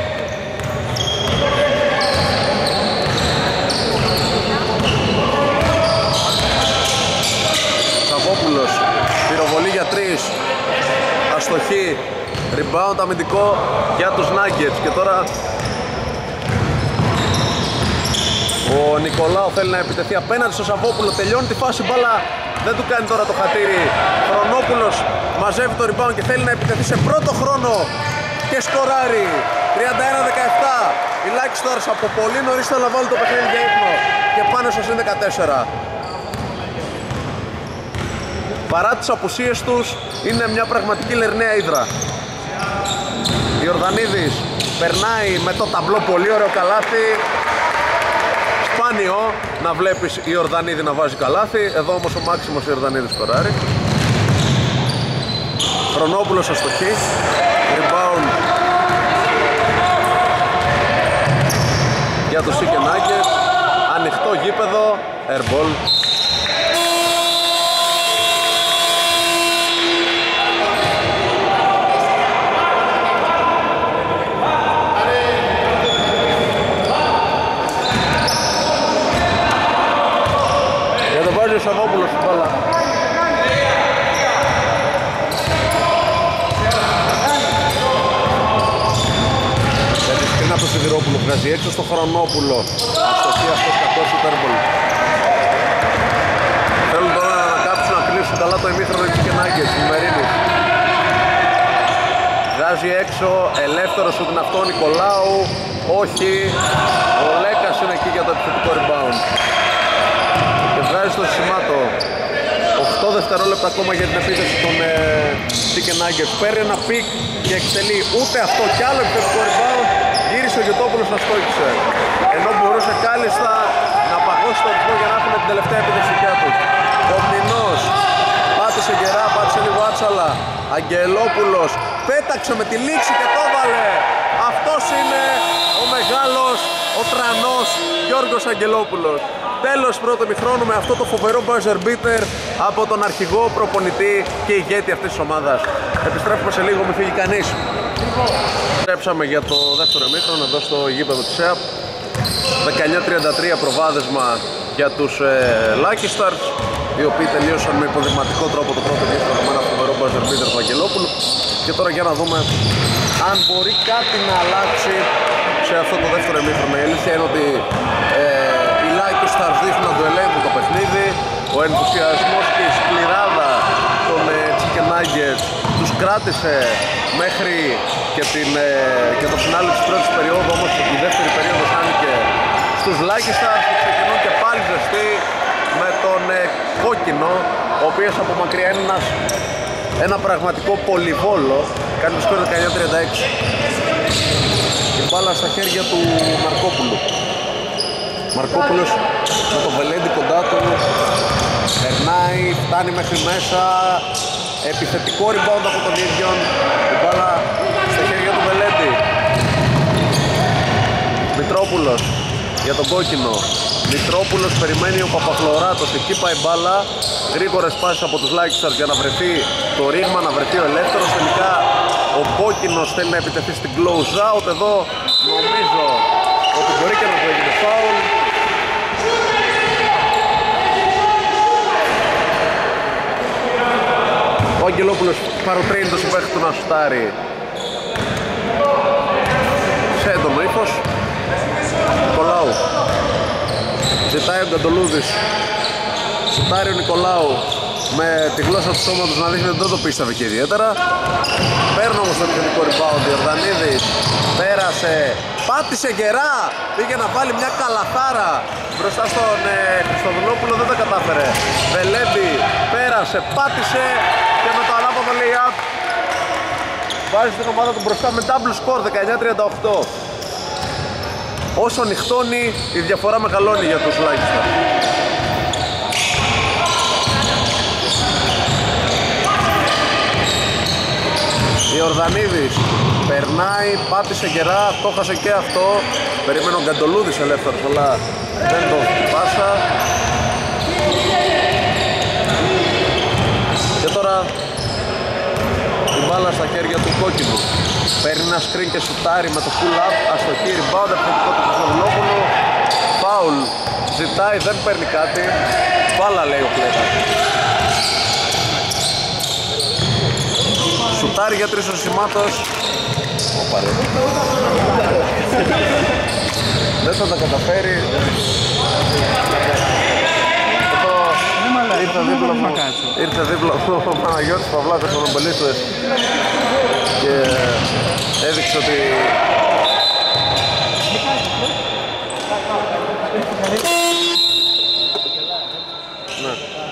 Σαββόπουλος, πυροβολή για τρεις, αστοχή, rebound αμυντικό για τους Nuggets. Και τώρα ο Νικολάου θέλει να επιτεθεί απέναντι στο Σαββόπουλο, τελειώνει τη φάση, μπάλα δεν του κάνει τώρα το χατήρι. Χρονόπουλος μαζεύει το rebound και θέλει να επιτεθεί σε πρώτο χρόνο και σκοράρει. τριάντα ένα δεκαεπτά. Οι Lucky Stars από πολύ νωρίς θέλουν να βάλουν το παιχνίδι για ύπνο και πάνε στο συν δεκατέσσερα. Παρά τις απουσίες τους είναι μια πραγματική λερναία ύδρα. Ιορδανίδης περνάει με το ταμπλό, πολύ ωραίο καλάθι. Σπάνιο να βλέπεις η Ιορδανίδη να βάζει καλάθι. Εδώ όμως ο Μάξιμος Ιορδανίδης σκοράρει. Χρονόπουλος αστοχή. Rebound για το Chicken Nuggets. Ανοιχτό γήπεδο. Airball. Ο Σαββόπουλος στην μπάλα. Γιατί σκρινά από το Σιδηρόπουλο βγάζει έξω στο Χρονόπουλο. Αστοχή αυτός κακός υπέρβολ. Θέλουν τώρα να ανακάψουν να κλείσουν καλά το ημίχρονο της Chicken Nuggets. Μημερίνης βγάζει έξω, ελεύθερος σου την αυτό, Νικολάου. Όχι, ο Λέκας είναι εκεί για το επιθετικό rebound. Και βγάζει στο Ζησιμάτο. οκτώ δευτερόλεπτα ακόμα για την επίθεση των ε, Chicken Nuggets. Παίρνει ένα πικ και εκτελεί, ούτε αυτό κι άλλο επιθετικό rebound. Γύρισε ο Γιωτόπουλος να στόχισε. Ενώ μπορούσε κάλλιστα να παγώσει το ρυθμό για να έχουν την τελευταία επίθεση δικιά του. Κομνηνός πάτησε γερά, πάτησε λίγο άτσαλα. Αγγελόπουλος πέταξε με τη λήξη και το έβαλε. Αυτός είναι ο μεγάλος, ο τρανός Γιώργος Αγγελόπουλος. Τέλος πρώτο ημιχρόνου με αυτό το φοβερό buzzer beater από τον αρχηγό, προπονητή και ηγέτη αυτής της ομάδας. Επιστρέφουμε σε λίγο, μη φύγει κανείς. Επιστρέψαμε για το δεύτερο ημίχρονο εδώ στο γήπεδο της ΕΑΠ. δεκαεννιά τριάντα τρία προβάδισμα για τους ε, Lucky Stars, οι οποίοι τελείωσαν με υποδειγματικό τρόπο το πρώτο ημίχρονο με ένα φοβερό buzzer beater του Αγγελόπουλου. Και τώρα για να δούμε αν μπορεί κάτι να αλλάξει σε αυτό το δεύτερο ημίχρονο. Η αλήθεια είναι ότι ε, οι Lucky Stars δείχνουν να το ελέγχουν το παιχνίδι. Ο ενθουσιασμός και η σκληράδα των ε, Chicken Nuggets τους κράτησε μέχρι και, την, ε, και το φινάλι της πρώτης περίοδου, όμως η δεύτερη περίοδος άνοιγε στους Lucky Stars που ξεκινούν και πάλι ζεστοί με τον ε, κόκκινο, ο οποίος από μακριά είναι ένας, ένα πραγματικό πολυβόλο, κάνει το σκορ δεκαεννιά τριάντα έξι. Η μπάλα στα χέρια του Μαρκόπουλου. Μαρκόπουλος με το Βελέντι κοντά του, περνάει, φτάνει μέχρι μέσα, επιθετικό rebound από τον ίδιο, η μπάλα στα χέρια του Βελέντι. Μητρόπουλος για τον κόκκινο. Μητρόπουλος περιμένει ο Παπαφλωράτος, εκεί πάει μπάλα, γρήγορες πάσεις από τους Lucky Stars για να βρεθεί το ρήγμα, να βρεθεί ο ελεύθερος. Τελικά ο κόκκινος θέλει να επιτεθεί στην close out, εδώ νομίζω ότι μπορεί και να το έγινε foul. Ο Αγγελόπουλος παροτρύνει το συμπαίχτη του να σουτάρει σε έντονο ύφος. Νικολάου ζητάει ο Γκαντολούδης, σουτάρει ο Νικολάου με τη γλώσσα του σώματος να δείχνει ότι δεν το πίστευε και ιδιαίτερα. Παίρνω όμως το επιθετικό rebound, ο Ιορδανίδης πέρασε, πάτησε γερά, πήγε να βάλει μια καλαθάρα μπροστά στον ε, Χριστοδουλόπουλο, δεν τα κατάφερε. Βελέντι πέρασε, πάτησε και με το ανάποδο lay-up βάζει την ομάδα του μπροστά με double score δεκαεννιά τριάντα οκτώ. Όσο νυχτώνει η διαφορά μεγαλώνει για τους Lucky Stars. Ιορδανίδης περνάει, πάτησε γερά, το χάσε και αυτό. Περιμένω ο Γκαντολούδης ελεύθερος, αλλά δεν το πάσα. Και τώρα η μπάλα στα χέρια του κόκκινου. Παίρνει ένα screen και σουτάρει με το pull-up, αστοχή, rebound, επιθετικό του Χριστοδουλόπουλου. Φάουλ, ζητάει, δεν παίρνει κάτι. Μπάλα λέει ο Πλέκας. Σουτάρει για τρεις ο Σημάτος. Δεν θα τα καταφέρει. Ήρθε δίπλα μου, ήρθε δίπλα μου ο Παναγιώτης Παυλάκος ο νομπελίστες και έδειξε ότι ναι.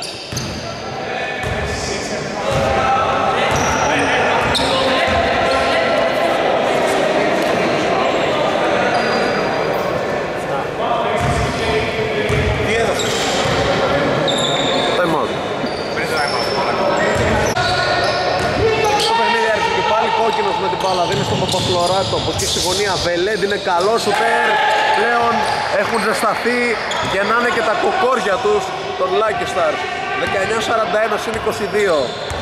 Δίνει στον Παπαφλωράτο, από εκεί στη γωνία Βελέντι είναι καλό σουτέρ. Πλέον έχουν ζεσταθεί, γεννάνε και τα κοκόρια τους των Lucky Stars. δεκαεννιά σαράντα ένα συν είκοσι δύο.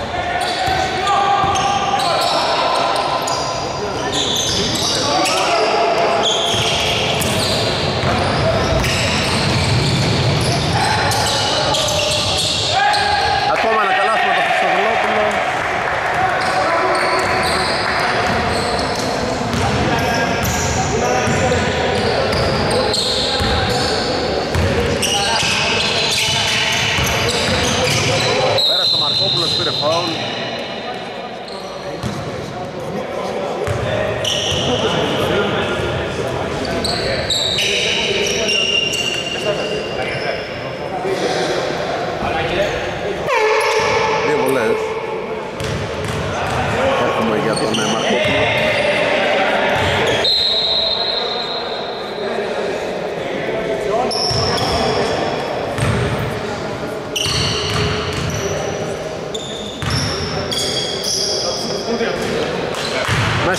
Ακόμα ένα καλάθι με το Χριστοδουλόπουλο. Πέρασε ο Μαρκόπουλος, πήρε φάουλ.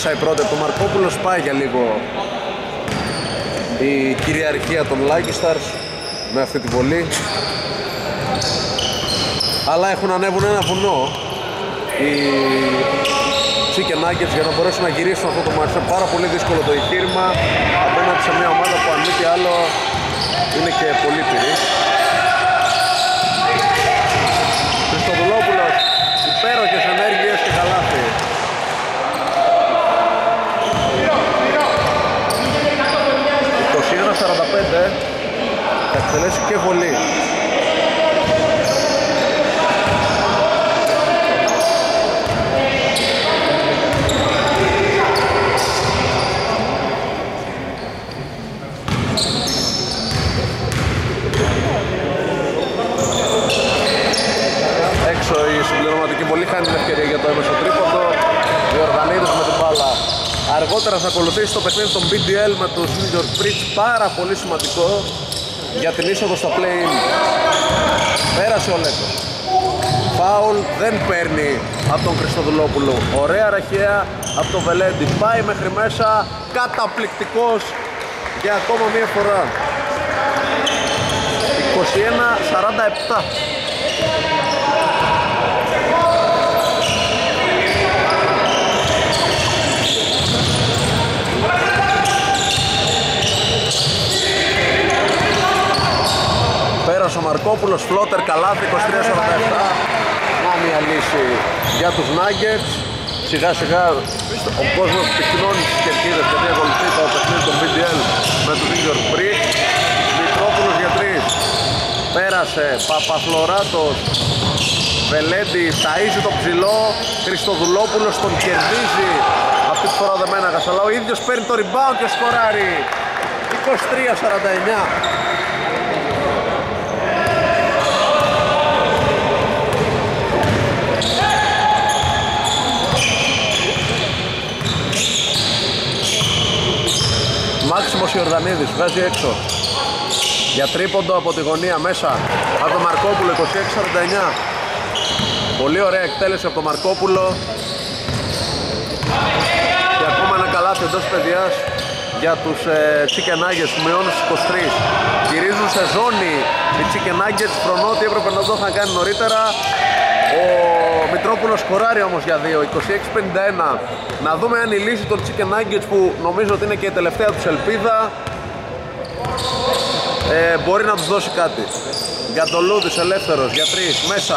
μέσα η πρώτη από τον Μαρκόπουλο, σπάει για λίγο η κυριαρχία των Lucky Stars με αυτή τη βολή. Αλλά έχουν ανέβουν ένα βουνό οι Chicken Nuggets για να μπορέσουν να γυρίσουν αυτό το μάτσο. Είναι πάρα πολύ δύσκολο το εγχείρημα απέναντι σε μια ομάδα που αν μη τι άλλο είναι και πολύ πυρή. Χριστοδουλόπουλος, υπέροχες ενέργειες και καλάθι. είκοσι ένα σαράντα πέντε θα εκτελέσει και βολή. Έξω η συμπληρωματική βολή, χάνει την ευκαιρία για το έμεσο τρίποντο. Ιορδανίδης με την μπάλα. Αργότερα θα ακολουθήσει το παιχνίδι των μπι ντι ελ με τους New York Bridge, πάρα πολύ σημαντικό για την είσοδο στα play-in. Πέρασε ο Λέκος. Φάουλ δεν παίρνει από τον Χριστοδουλόπουλο. Ωραία ραχαία από τον Βελέντη. Πάει μέχρι μέσα, καταπληκτικός για ακόμα μία φορά. είκοσι ένα σαράντα επτά. Πέρασε ο Μαρκόπουλος, φλότερ, καλάθι, είκοσι τρία σαράντα επτά. Να μια λύση για τους Nuggets. Σιγά σιγά ο κόσμος πυκνώνει στις κερκίδες γιατί ακολουθεί το παιχνίδι των μπι ντι ελ με τους New York Bridge. Μητρόπουλος για τρεις. Πέρασε, Παπαφλωράτος, Βελέντη, ταΐζει το ψηλό. Χριστοδουλόπουλος τον κερδίζει. Αυτή τη φορά δεν μέναγας, αλλά ο ίδιος παίρνει το rebound και σκοράρει. είκοσι τρία σαράντα εννιά. Μάξιμος Ιορδανίδης βγάζει έξω για τρίποντο από τη γωνία μέσα από τον Μαρκόπουλο. είκοσι έξι σαράντα εννιά. Πολύ ωραία εκτέλεση από τον Μαρκόπουλο και ακόμα ένα καλάθι εντός παιδιάς για τους ε, Chicken Nuggets που μειώνουν στους είκοσι τρία. Γυρίζουν σε ζώνη οι Chicken Nuggets, προνότι έπρεπε να το είχαν κάνει νωρίτερα. Ο Μητρόπουλος σκοράρει όμως για δύο, είκοσι έξι πενήντα ένα. Να δούμε αν η λύση των Chicken Nuggets, που νομίζω ότι είναι και η τελευταία τους ελπίδα, ε, μπορεί να τους δώσει κάτι. Γκαντολούδης ελεύθερος για τρεις, μέσα.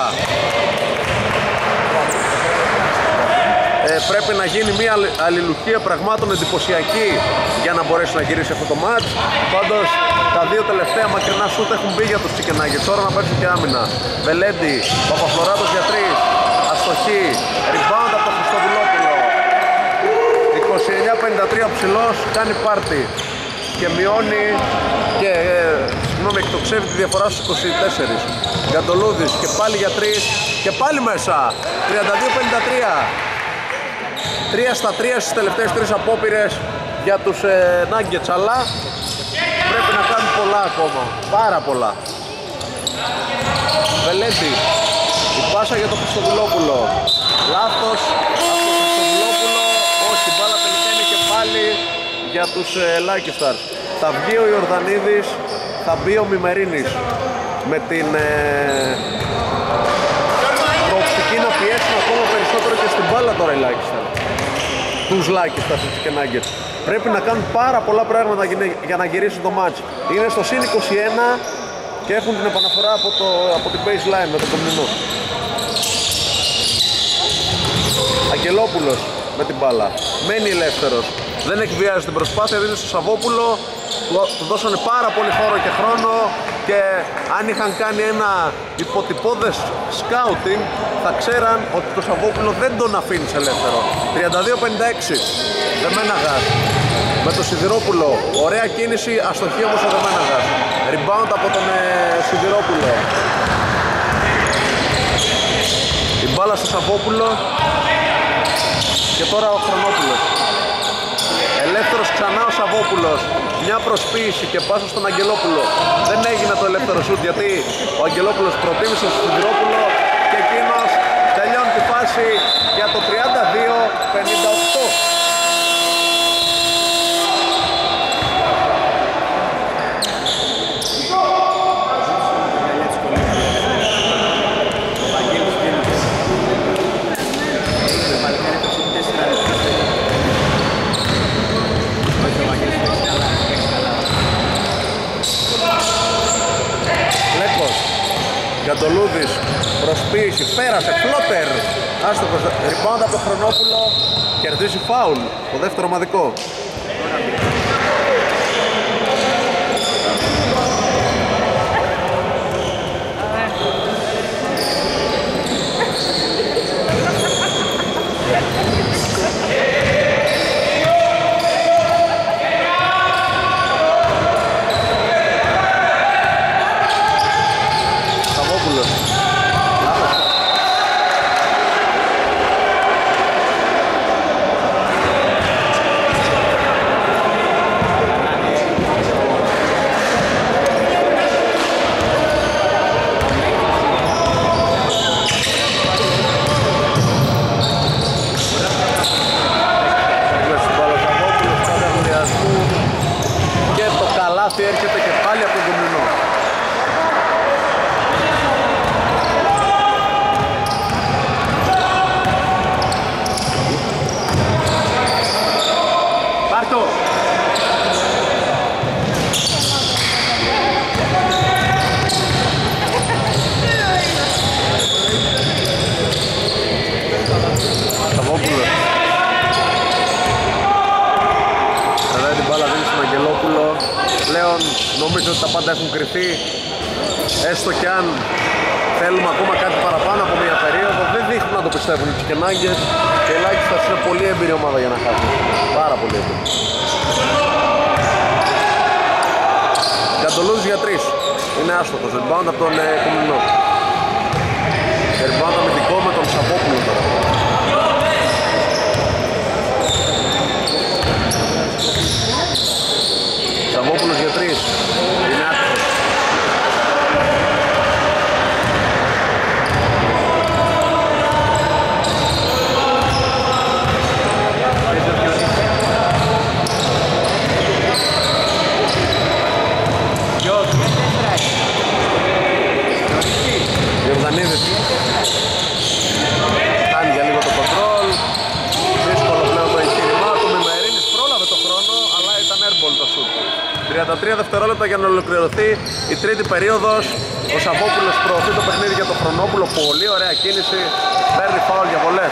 Ε, πρέπει να γίνει μια αλληλουχία πραγμάτων εντυπωσιακή για να μπορέσει να γυρίσει αυτό το μάτς. Πάντως τα δύο τελευταία μακρινά σούτ έχουν μπει για τους Chicken Nuggets. Τώρα να παίξουν και άμυνα. Βελέντη, Παπαφλωράτος για τρεις, αστοχή, rebound από τον Χριστοδουλόπουλο. είκοσι εννιά πενήντα τρία ψηλός, κάνει πάρτι και μειώνει και ε, συγγνώμη, εκτοξεύει τη διαφορά στους είκοσι τέσσερα. Γκαντολούδης και πάλι για τρεις και πάλι μέσα. τριάντα δύο πενήντα τρία. τρία στα τρία στις τελευταίες τρεις απόπειρες για τους ε, Nuggets, αλλά πρέπει να κάνουν πολλά ακόμα, πάρα πολλά. Βελέντη, η πάσα για τον Χριστοδουλόπουλο, λάθος από τον Χριστοδουλόπουλο, όχι, η μπάλα τελικά είναι και πάλι για τους ε, Lucky Stars. Θα βγει ο Ιορδανίδης, θα μπει ο Μημερίνης με την ε, προοπτική να πιέσουν ακόμα περισσότερο και στην μπάλα τώρα οι Lucky Stars. Τους Lucky Stars και Nuggets. Πρέπει να κάνουν πάρα πολλά πράγματα για να γυρίσουν το match. Είναι στο συν είκοσι ένα και έχουν την επαναφορά από, το, από την baseline με το κομινό. Αγγελόπουλος με την μπάλα. Μένει ελεύθερος. Δεν εκβιάζει την προσπάθεια, δίνει στο Σαββόπουλο. Του δώσανε πάρα πολύ χώρο και χρόνο και αν είχαν κάνει ένα υποτυπώδες scouting θα ξέραν ότι το Σαββόπουλο δεν τον αφήνει ελεύθερο. τριάντα δύο πενήντα έξι. Δεμέναγας με το Σιδηρόπουλο. Ωραία κίνηση, αστοχή όμως ο Δεμέναγας. Rebound από τον ε, Σιδηρόπουλο. Η μπάλα στο Σαββόπουλο και τώρα ο Χρονόπουλος. Ελεύθερος ξανά ο Σαββόπουλος. Μια προσποίηση και πάσα στον Αγγελόπουλο. Δεν έγινε το ελεύθερο σουτ γιατί ο Αγγελόπουλος προτίμησε στον Σιδηρόπουλο και εκείνος τελειώνει τη φάση για το τριάντα δύο πενήντα οκτώ. Γκαντολούδης, προσπίηση, πέρασε, φλότερ. Άστοχος, rebound από το Χρονόπουλο. Κερδίζει φάουλ, το δεύτερο ομαδικό. Έρχεται και πάλι από τον Κομνηνό. Πάρτο! Σταβόπουλος. Κρατάει την μπάλα, δίνει στον Αγγελόπουλο. Πλέον νομίζω ότι τα πάντα έχουν κρυφθεί, έστω κι αν θέλουμε ακόμα κάτι παραπάνω από μια περίοδο, δεν δείχνουν να το πιστεύουν οι Τσικενάγκες και ελάχιστα είναι πολύ έμπειρη ομάδα για να χάσουν. Πάρα πολύ έμπειρη. Γκαντολούδης για τρεις, είναι άστοχος, rebound από τον ε, Κομνηνό. Rebound αμυντικό με τον Σαββόπουλο τώρα. Σαββόπουλος για τρεις, είναι άτυχος. Γιορδανίδης κάνει για λίγο το κοντρόλ. Δύσκολο πλέον το εγχείρημά του. Μημερίνης πρόλαβε το χρόνο, αλλά ήταν airball το σουτ. τριάντα τρία δευτερόλεπτα για να ολοκληρωθεί η τρίτη περίοδος. Ο Σαββόπουλος προωθεί το παιχνίδι για τον Χρονόπουλο. Πολύ ωραία κίνηση. Παίρνει φάουλ για βολές.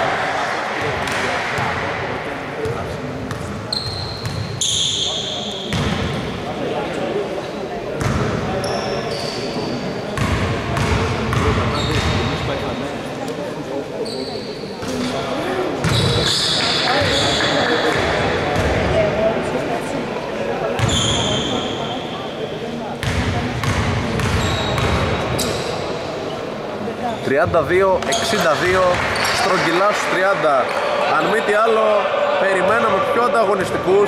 τριάντα δύο εξήντα δύο, στρογγυλά στους τριάντα. Αν μη τι άλλο, περιμέναμε πιο ανταγωνιστικούς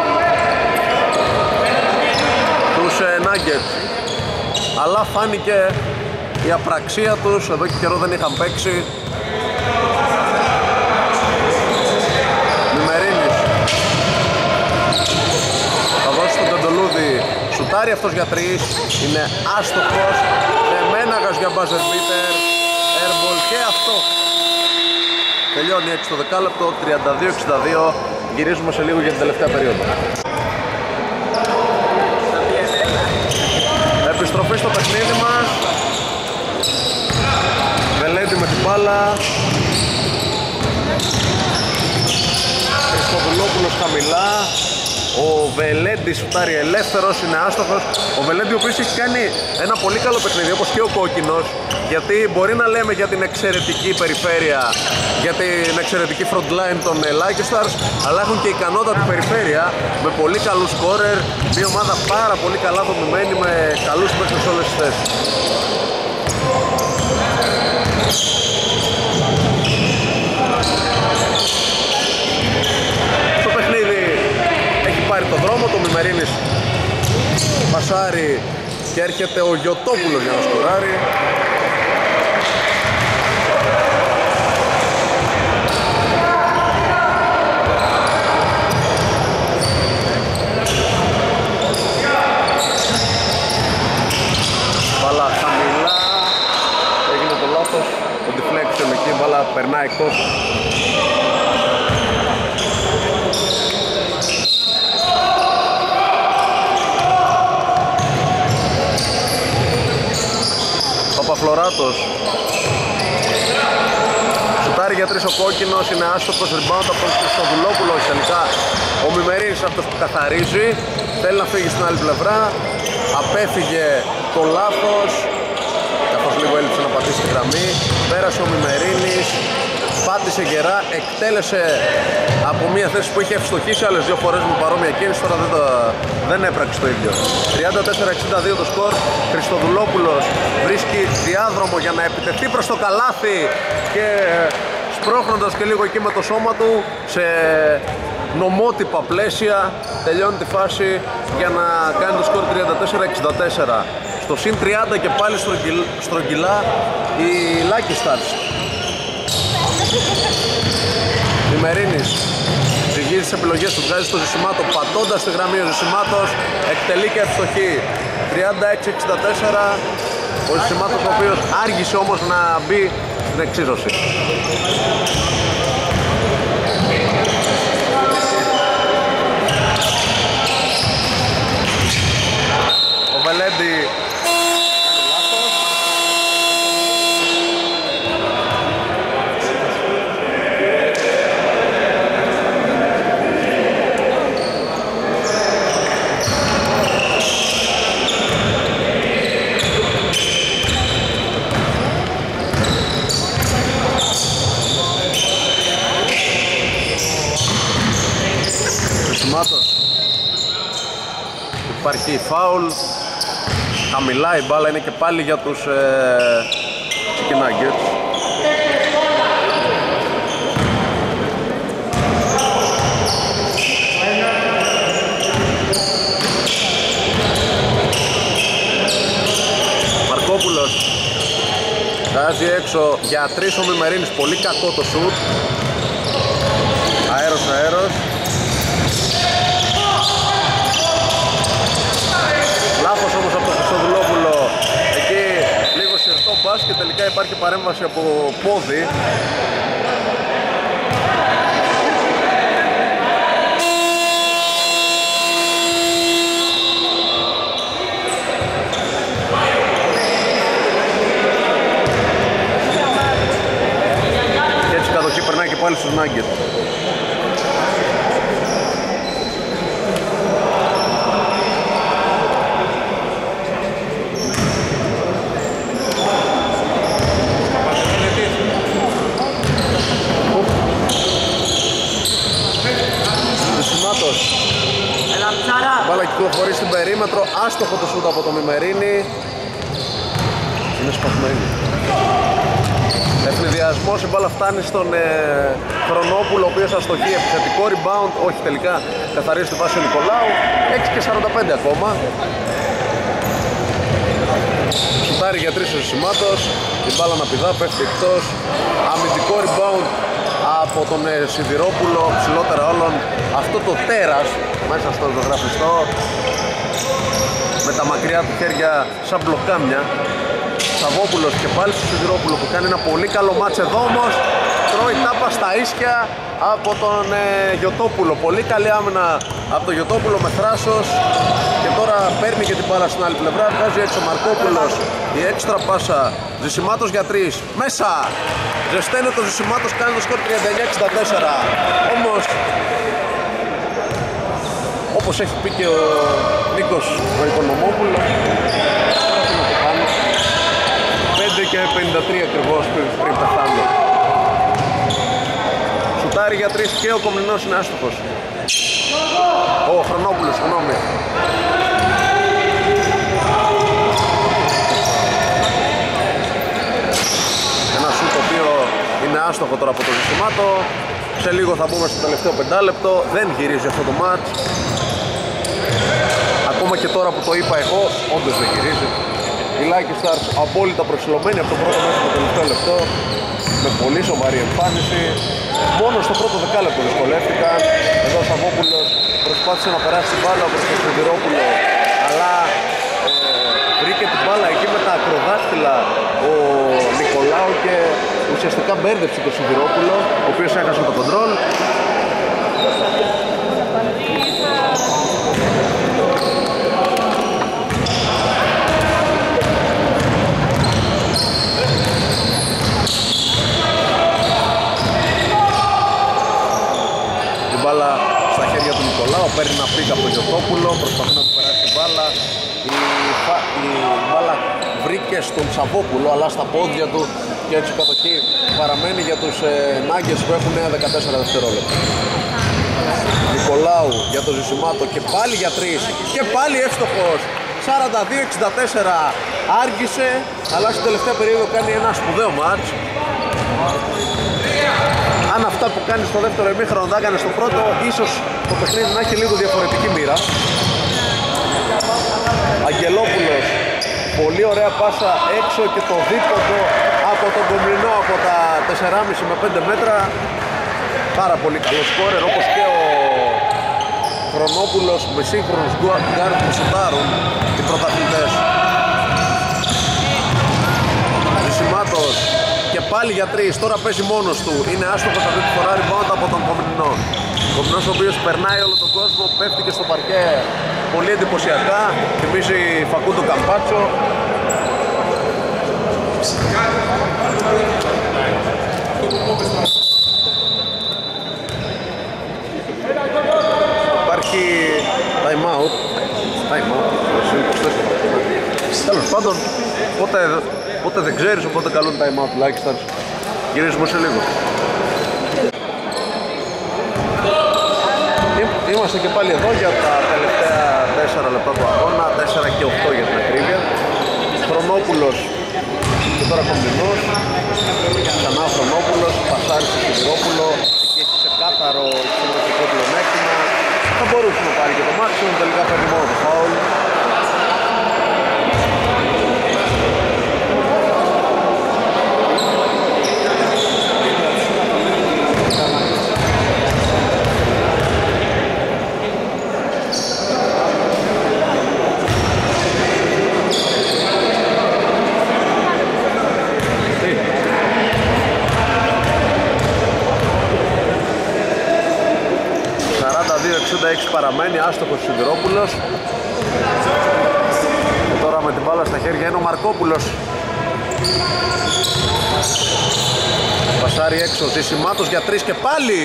τους Nuggets, αλλά φάνηκε η απραξία τους, εδώ και καιρό δεν είχαν παίξει. Μημερίνης θα δώσει τον Γκαντολούδη, σουτάρει αυτός για τρεις, είναι άστοχος, δεμέναγας για buzzer beater, airball και αυτό. Τελειώνει έτσι το δεκάλεπτο, τριάντα δύο εξήντα δύο, γυρίζουμε σε λίγο για την τελευταία περίοδο. Επιστροφή στο παιχνίδι μας. Βελέντη με την μπάλα. Χριστοδουλόπουλος χαμηλά. Ο Βελέντης σουτάρει ελεύθερος, είναι άστοχος. Ο Βελέντη ο οποίος έχει κάνει ένα πολύ καλό παιχνίδι, όπως και ο Κόκκινος, γιατί μπορεί να λέμε για την εξαιρετική περιφέρεια, για την εξαιρετική front line των Lucky Stars, αλλά έχουν και ικανότατη περιφέρεια με πολύ καλούς scorer, μια ομάδα πάρα πολύ καλά δομημένη με καλούς παίκτες σε όλες τις θέσεις. Το παιχνίδι έχει πάρει το δρόμο, το Μημερίνης πασάρει και έρχεται ο Γιωτόπουλος για να σκοράρει. Μπάλα χαμηλά, έγινε το λάθος, το deflection εκεί, μπάλα περνάει εκτός. Φλωράτος. Σουτάρει για τρεις ο κόκκινος, είναι άστοχος, rebound από τον Χριστοδουλόπουλο. Τελικά ο Μημερίνης αυτός που καθαρίζει, θέλει να φύγει στην άλλη πλευρά, απέφυγε το λάθος, καθώς λίγο έλειψε να πατήσει τη γραμμή. Πέρασε ο Μημερίνης, πάτησε γερά, εκτέλεσε από μια θέση που είχε ευστοχίσει άλλες δύο φορές με παρόμοια κίνηση, τώρα δεν, το, δεν έπραξε το ίδιο. τριάντα τέσσερα εξήντα δύο το σκορ. Χριστοδουλόπουλος βρίσκει διάδρομο για να επιτεθεί προς το καλάθι και σπρώχνοντας και λίγο εκεί με το σώμα του σε νομότυπα πλαίσια τελειώνει τη φάση για να κάνει το σκορ τριάντα τέσσερα εξήντα τέσσερα. Στο συν τριάντα και πάλι στρογγυλά η Lucky Stars. Μημερίνης ζυγίζει τις επιλογές του, βγάζει στο Ζησιμάτο, πατώντας τη γραμμή ο Ζησιμάτος, εκτελεί και ευστοχή. τριάντα έξι εξήντα τέσσερα. Ο Ζησιμάτος ο οποίος άργησε όμως να μπει στην εξίσωση. Ο Βελέντη υπάρχει φάουλ, χαμηλά η μπάλα, είναι και πάλι για τους ε, Chicken Nuggets. Μαρκόπουλος βγάζει έξω για τρεις ο Μημερίνης, πολύ κακό το σουτ, αέρος αέρος. Λάθος όμως από τον Χριστοδουλόπουλο, εκεί λίγο σιρτό μπάσκετ, τελικά υπάρχει παρέμβαση από πόδι. Και έτσι η κατοχή περνάει και πάλι στους Nuggets. Μπάλα κυκλοφορεί στην περίμετρο, άστοχο το σούτ από το Μημερίνη. Είναι σπασμένη. Ευνηδιασμός, η μπάλα φτάνει στον ε, Χρονόπουλο, ο οποίος αστοχεί, επιθετικό rebound, όχι τελικά, καθαρίζει τη βάση ο Νικολάου. έξι και σαράντα πέντε ακόμα. Σουτάρει για τρεις ο Ζησιμάτος, η μπάλα να πηδά, πέφτει εκτός. Αμυντικό rebound από τον ε, Σιδηρόπουλο, ψηλότερα όλων, αυτό το τέρας μέσα στο ζωγραφιστό, με τα μακριά του χέρια σαν μπλοκάμια. Σαββόπουλος και πάλι στο Σιδηρόπουλο που κάνει ένα πολύ καλό μάτς εδώ, όμως τρώει τάπα στα ίσια από τον ε, Γιωτόπουλο. Πολύ καλή άμυνα από τον Γιωτόπουλο με θράσος, και τώρα παίρνει και την μπάλα στην άλλη πλευρά, βγάζει έξω Μαρκόπουλος, η έξτρα πάσα, Ζησιμάτος για τρεις, μέσα! Ζεσταίνει το Ζησιμάτος, κάνει το σκορ τριάντα εννιά εξήντα τέσσερα. Όμως, όπως έχει πει και ο Νίκος ο Οικονομόπουλος, πέντε και πενήντα τρία ακριβώς πριν πεθάνω. Σουτάρει για τρεις και ο Κομνηνός είναι άστοχος. Ο Χρονόπουλος, συγγνώμη. Ένα σουτ το οποίο είναι άστοχο τώρα από το Ζησιμάτο. Σε λίγο θα μπούμε στο τελευταίο πεντάλεπτο. Δεν γυρίζει αυτό το μάτς. Ακόμα και τώρα που το είπα εγώ, όντως δεν γυρίζει. Η Lucky Stars απόλυτα προσιλωμένη από το πρώτο μέχρι το τελευταίο λεπτό, με πολύ σοβαρή εμφάνιση. Μόνο στο πρώτο δεκάλεπτο δυσκολεύτηκαν. Εδώ ο Σαββόπουλος προσπάθησε να περάσει την μπάλα προς τον Σιδηρόπουλο, αλλά ε, βρήκε την μπάλα εκεί με τα ακροδάχτυλα ο Νικολάου και ουσιαστικά μπέρδεψε τον Σιδηρόπουλο, ο οποίος έχασε το κοντρόλ. στα χέρια του Νικολάου, παίρνει ένα πικ από τον Γιωτόπουλο, προσπαθεί να του περάσει την μπάλα. Η, η μπάλα βρήκε στον Σαββόπουλο αλλά στα πόδια του και έτσι η κατοχή παραμένει για τους ε, Nuggets που έχουν δεκατέσσερα δευτερόλεπτα. Νικολάου για το Ζησιμάτο και πάλι για τρεις και πάλι εύστοχος. σαράντα δύο εξήντα τέσσερα άργησε, αλλά στην τελευταία περίοδο κάνει ένα σπουδαίο μάτς. Αν αυτά που κάνει στο δεύτερο ημίχρονο τα έκανε στο πρώτο, ίσως το παιχνίδι να έχει λίγο διαφορετική μοίρα. Αγγελόπουλος, πολύ ωραία πάσα έξω και το δίποτο από τον Κομινό από τα τέσσερα κόμμα πέντε με πέντε μέτρα. Πάρα πολύ καλό σκόρερ, όπως και ο Χρονόπουλος με σύγχρονους γκάρντ που σουτάρουν οι πρωταθλητές. Ζησιμάτος και πάλι για τρεις, τώρα παίζει μόνος του. Είναι άστοχος αυτή τη φορά, rebound από τον Κομινό. Ο Κομινός ο οποίος περνάει όλο τον κόσμο, πέφτει και στο παρκέ πολύ εντυπωσιακά, θυμίζει Φακούντο Καμπάτσο. Υπάρχει time out. Time out. Τέλος πάντων, πότε, πότε δεν ξέρεις, οπότε καλούν time out τουλάχιστον. Γυρίζουμε σε λίγο. Είμαστε και πάλι εδώ για τα τελευταία τέσσερα λεπτά του αγώνα, τέσσερα και οκτώ για την ακρίβεια. Χρονόπουλος και τώρα Κομπινός. Ξανά Χρονόπουλος, πασάρι στο Σιδηρόπουλο. Εκεί έχει ξεκάθαρο εξωτερικό πλεονέκτημα. Θα μπορούσε να πάρει και το maximum, τελικά παίρνει μόνο το φάουλ. εξήντα έξι παραμένει, άστοχος Σιδηρόπουλος. Τώρα με την μπάλα στα χέρια είναι ο Μαρκόπουλος. Πασάρι έξω, Ζησιμάτος για τρεις και πάλι.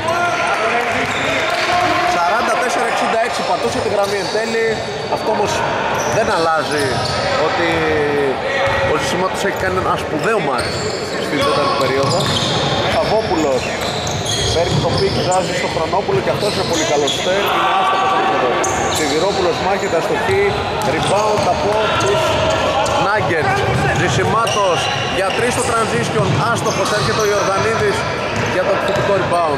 σαράντα τέσσερα εξήντα έξι, πατούσε τη γραμμή εν τέλει. Αυτό όμως δεν αλλάζει ότι ο Ζησιμάτος έχει κάνει ένα σπουδαίο μάτς στην τέταρτη περίοδο. Σαββόπουλος παίρνει το πικ, ζάζει στο Χρονόπουλο και αυτός είναι πολύ καλός στέρ, είναι άστοχος εδώ. Σιδηρόπουλος μάχεται αστοχή, rebound από τους Nuggets. Ζησιμάτος για τρεις στο transition, άστοχος, έρχεται ο Ιορδανίδης για το επιθετικό rebound.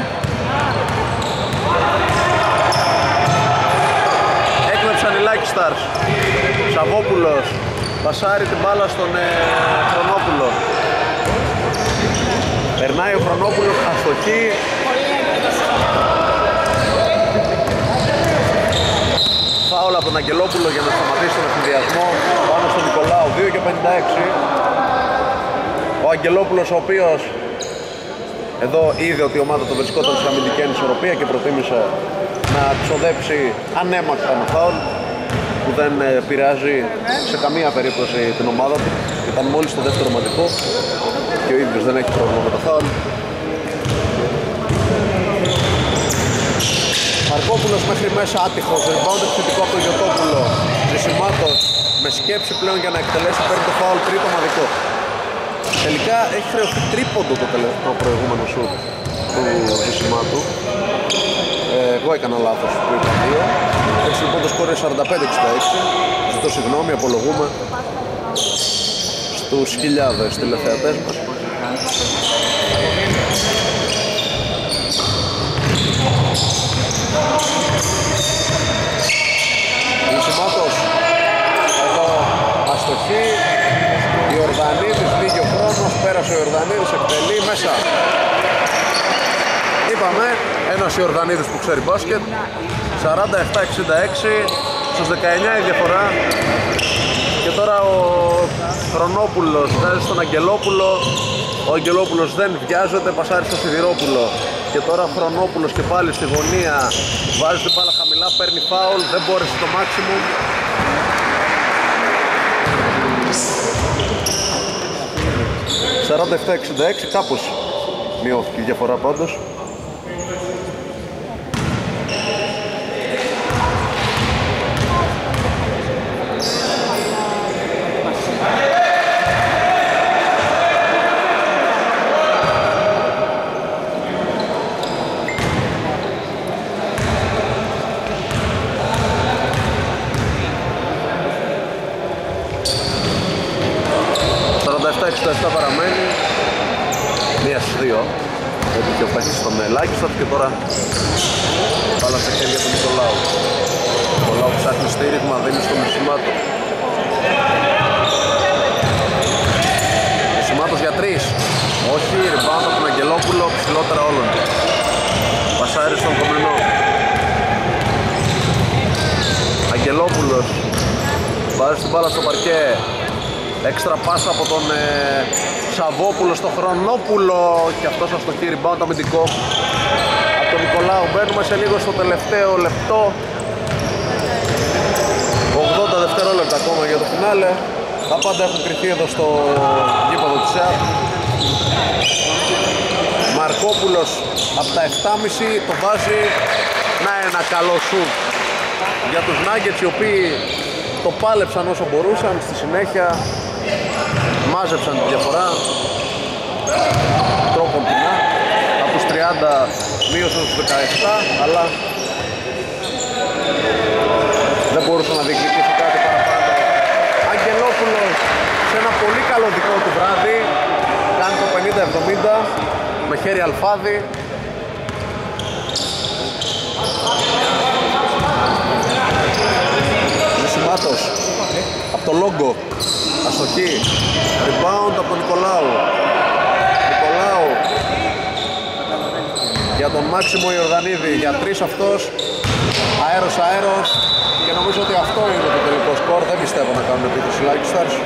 Έκλεψαν οι Lucky Stars. Σαββόπουλος πασάρει την μπάλα στον ε, Χρονόπουλο. Περνάει ο Χρονόπουλος, αστοχή. Φάουλ από τον Αγγελόπουλο για να σταματήσει τον ευθυνδιασμό πάνω στον Νικολάου, δύο και πενήντα έξι. Ο Αγγελόπουλος ο οποίος εδώ είδε ότι η ομάδα του βρισκόταν σε αμυντική ανισορροπία και προτίμησε να ξοδέψει ανέμακτα με φάουλ που δεν πειράζει σε καμία περίπτωση την ομάδα του. Ήταν μόλις στο δεύτερο μαντικό και ο ίδιος δεν έχει πρόβλημα με το φάουλ. Μαρκόπουλος μέχρι μέσα άτυχος, rebound επιθετικό από τον Γιωτόπουλο. Ζησιμάτος με σκέψη πλέον για να εκτελέσει, παίρνει το φάουλ, τρίτο ομαδικό. Τελικά έχει χρεωθεί τρίποντο το, το προηγούμενο σουτ του Ζησιμάτου. Ε, εγώ έκανα λάθος που είπα δύο. Έτσι λοιπόν το σκόρ είναι σαράντα πέντε εξήντα έξι. Ζητώ συγγνώμη, απολογούμε στους χιλιάδες τηλεθεατές μας. Ζησιμάτος εδώ αστοχή. Ιορδανίδης, λίγη ο χρόνος, πέρασε ο Ιορδανίδης, εκτελεί μέσα. Είπαμε, ένας Ιορδανίδης που ξέρει μπάσκετ. Σαράντα επτά εξήντα έξι, στους δεκαεννιά η διαφορά. Και τώρα ο Χρονόπουλος βγάζει στον Αγγελόπουλο. Ο Αγγελόπουλος δεν βιάζεται, πασάρει στο Σιδηρόπουλο. Και τώρα ο Χρονόπουλος και πάλι στη γωνία βάζει την μπάλα χαμηλά, παίρνει φάουλ, δεν μπόρεσε το maximum. σαράντα επτά εξήντα έξι, κάπως μειώθηκε η διαφορά πάντως. παίχτης στον Λάκισταρ και τώρα πάλα στα χέρια του Νικολάου. Νικολάου ψάχνει στήριγμα, δίνει στο Μισημάτο. Μισημάτος για τρεις. Όχι, rebound από τον Αγγελόπουλο, ψηλότερα όλων. Πασάρι στον Κομνηνό. Αγγελόπουλος βάζει την μπάλα στο παρκέ. Έξτρα πάσα από τον ε, Σαββόπουλο στο Χρονόπουλο και αυτός αστοχή rebound αμυντικό από τον Νικολάου. Μπαίνουμε σε λίγο στο τελευταίο λεπτό, ογδόντα δευτερόλεπτα ακόμα για το φινάλε. Τα πάντα έχουν κρυφθεί εδώ στο γήπεδο της ΕΑΠ. Μαρκόπουλος από τα επτά κόμμα πέντε το βάζει. Να, ένα καλό σουτ για τους Nuggets, οι οποίοι το πάλεψαν όσο μπορούσαν. Στη συνέχεια μάζεψαν τη διαφορά τρόπον ποινά. Από τους τριάντα μείωσαν στους δεκαεπτά, αλλά δεν μπορούσαν να διεκδικήσουν κάτι παραπάνω. Αγγελόπουλος σε ένα πολύ καλό δικό του βράδυ κάνει το πενήντα εβδομήντα με χέρι αλφάδι. Μισημάτος από το Λόγκο, αστοχή, rebound από τον Νικολάου. Νικολάου για τον Μάξιμο Ιορδανίδη, για τρεις αυτός, αέρος αέρος, και νομίζω ότι αυτό είναι το τελικό σκορ. Δεν πιστεύω να κάνουν επίθεση οι Lucky Stars.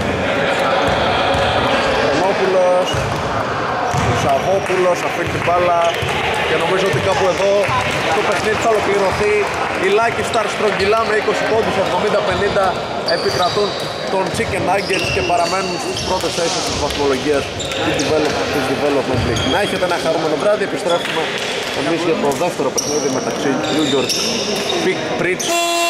Χρονόπουλος, Σαββόπουλος αφήνει την μπάλα και νομίζω ότι κάπου εδώ το παιχνίδι θα ολοκληρωθεί. Οι Lucky Stars στρογγυλά με είκοσι πόντους, εβδομήντα πενήντα, επικρατούν τον Chicken Nuggets και παραμένουν στις πρώτες θέσεις της βαθμολογίας της Development League. Να έχετε ένα χαρούμενο βράδυ. Επιστρέφουμε εμείς για το δεύτερο παιχνίδι μεταξύ New York Big Bridge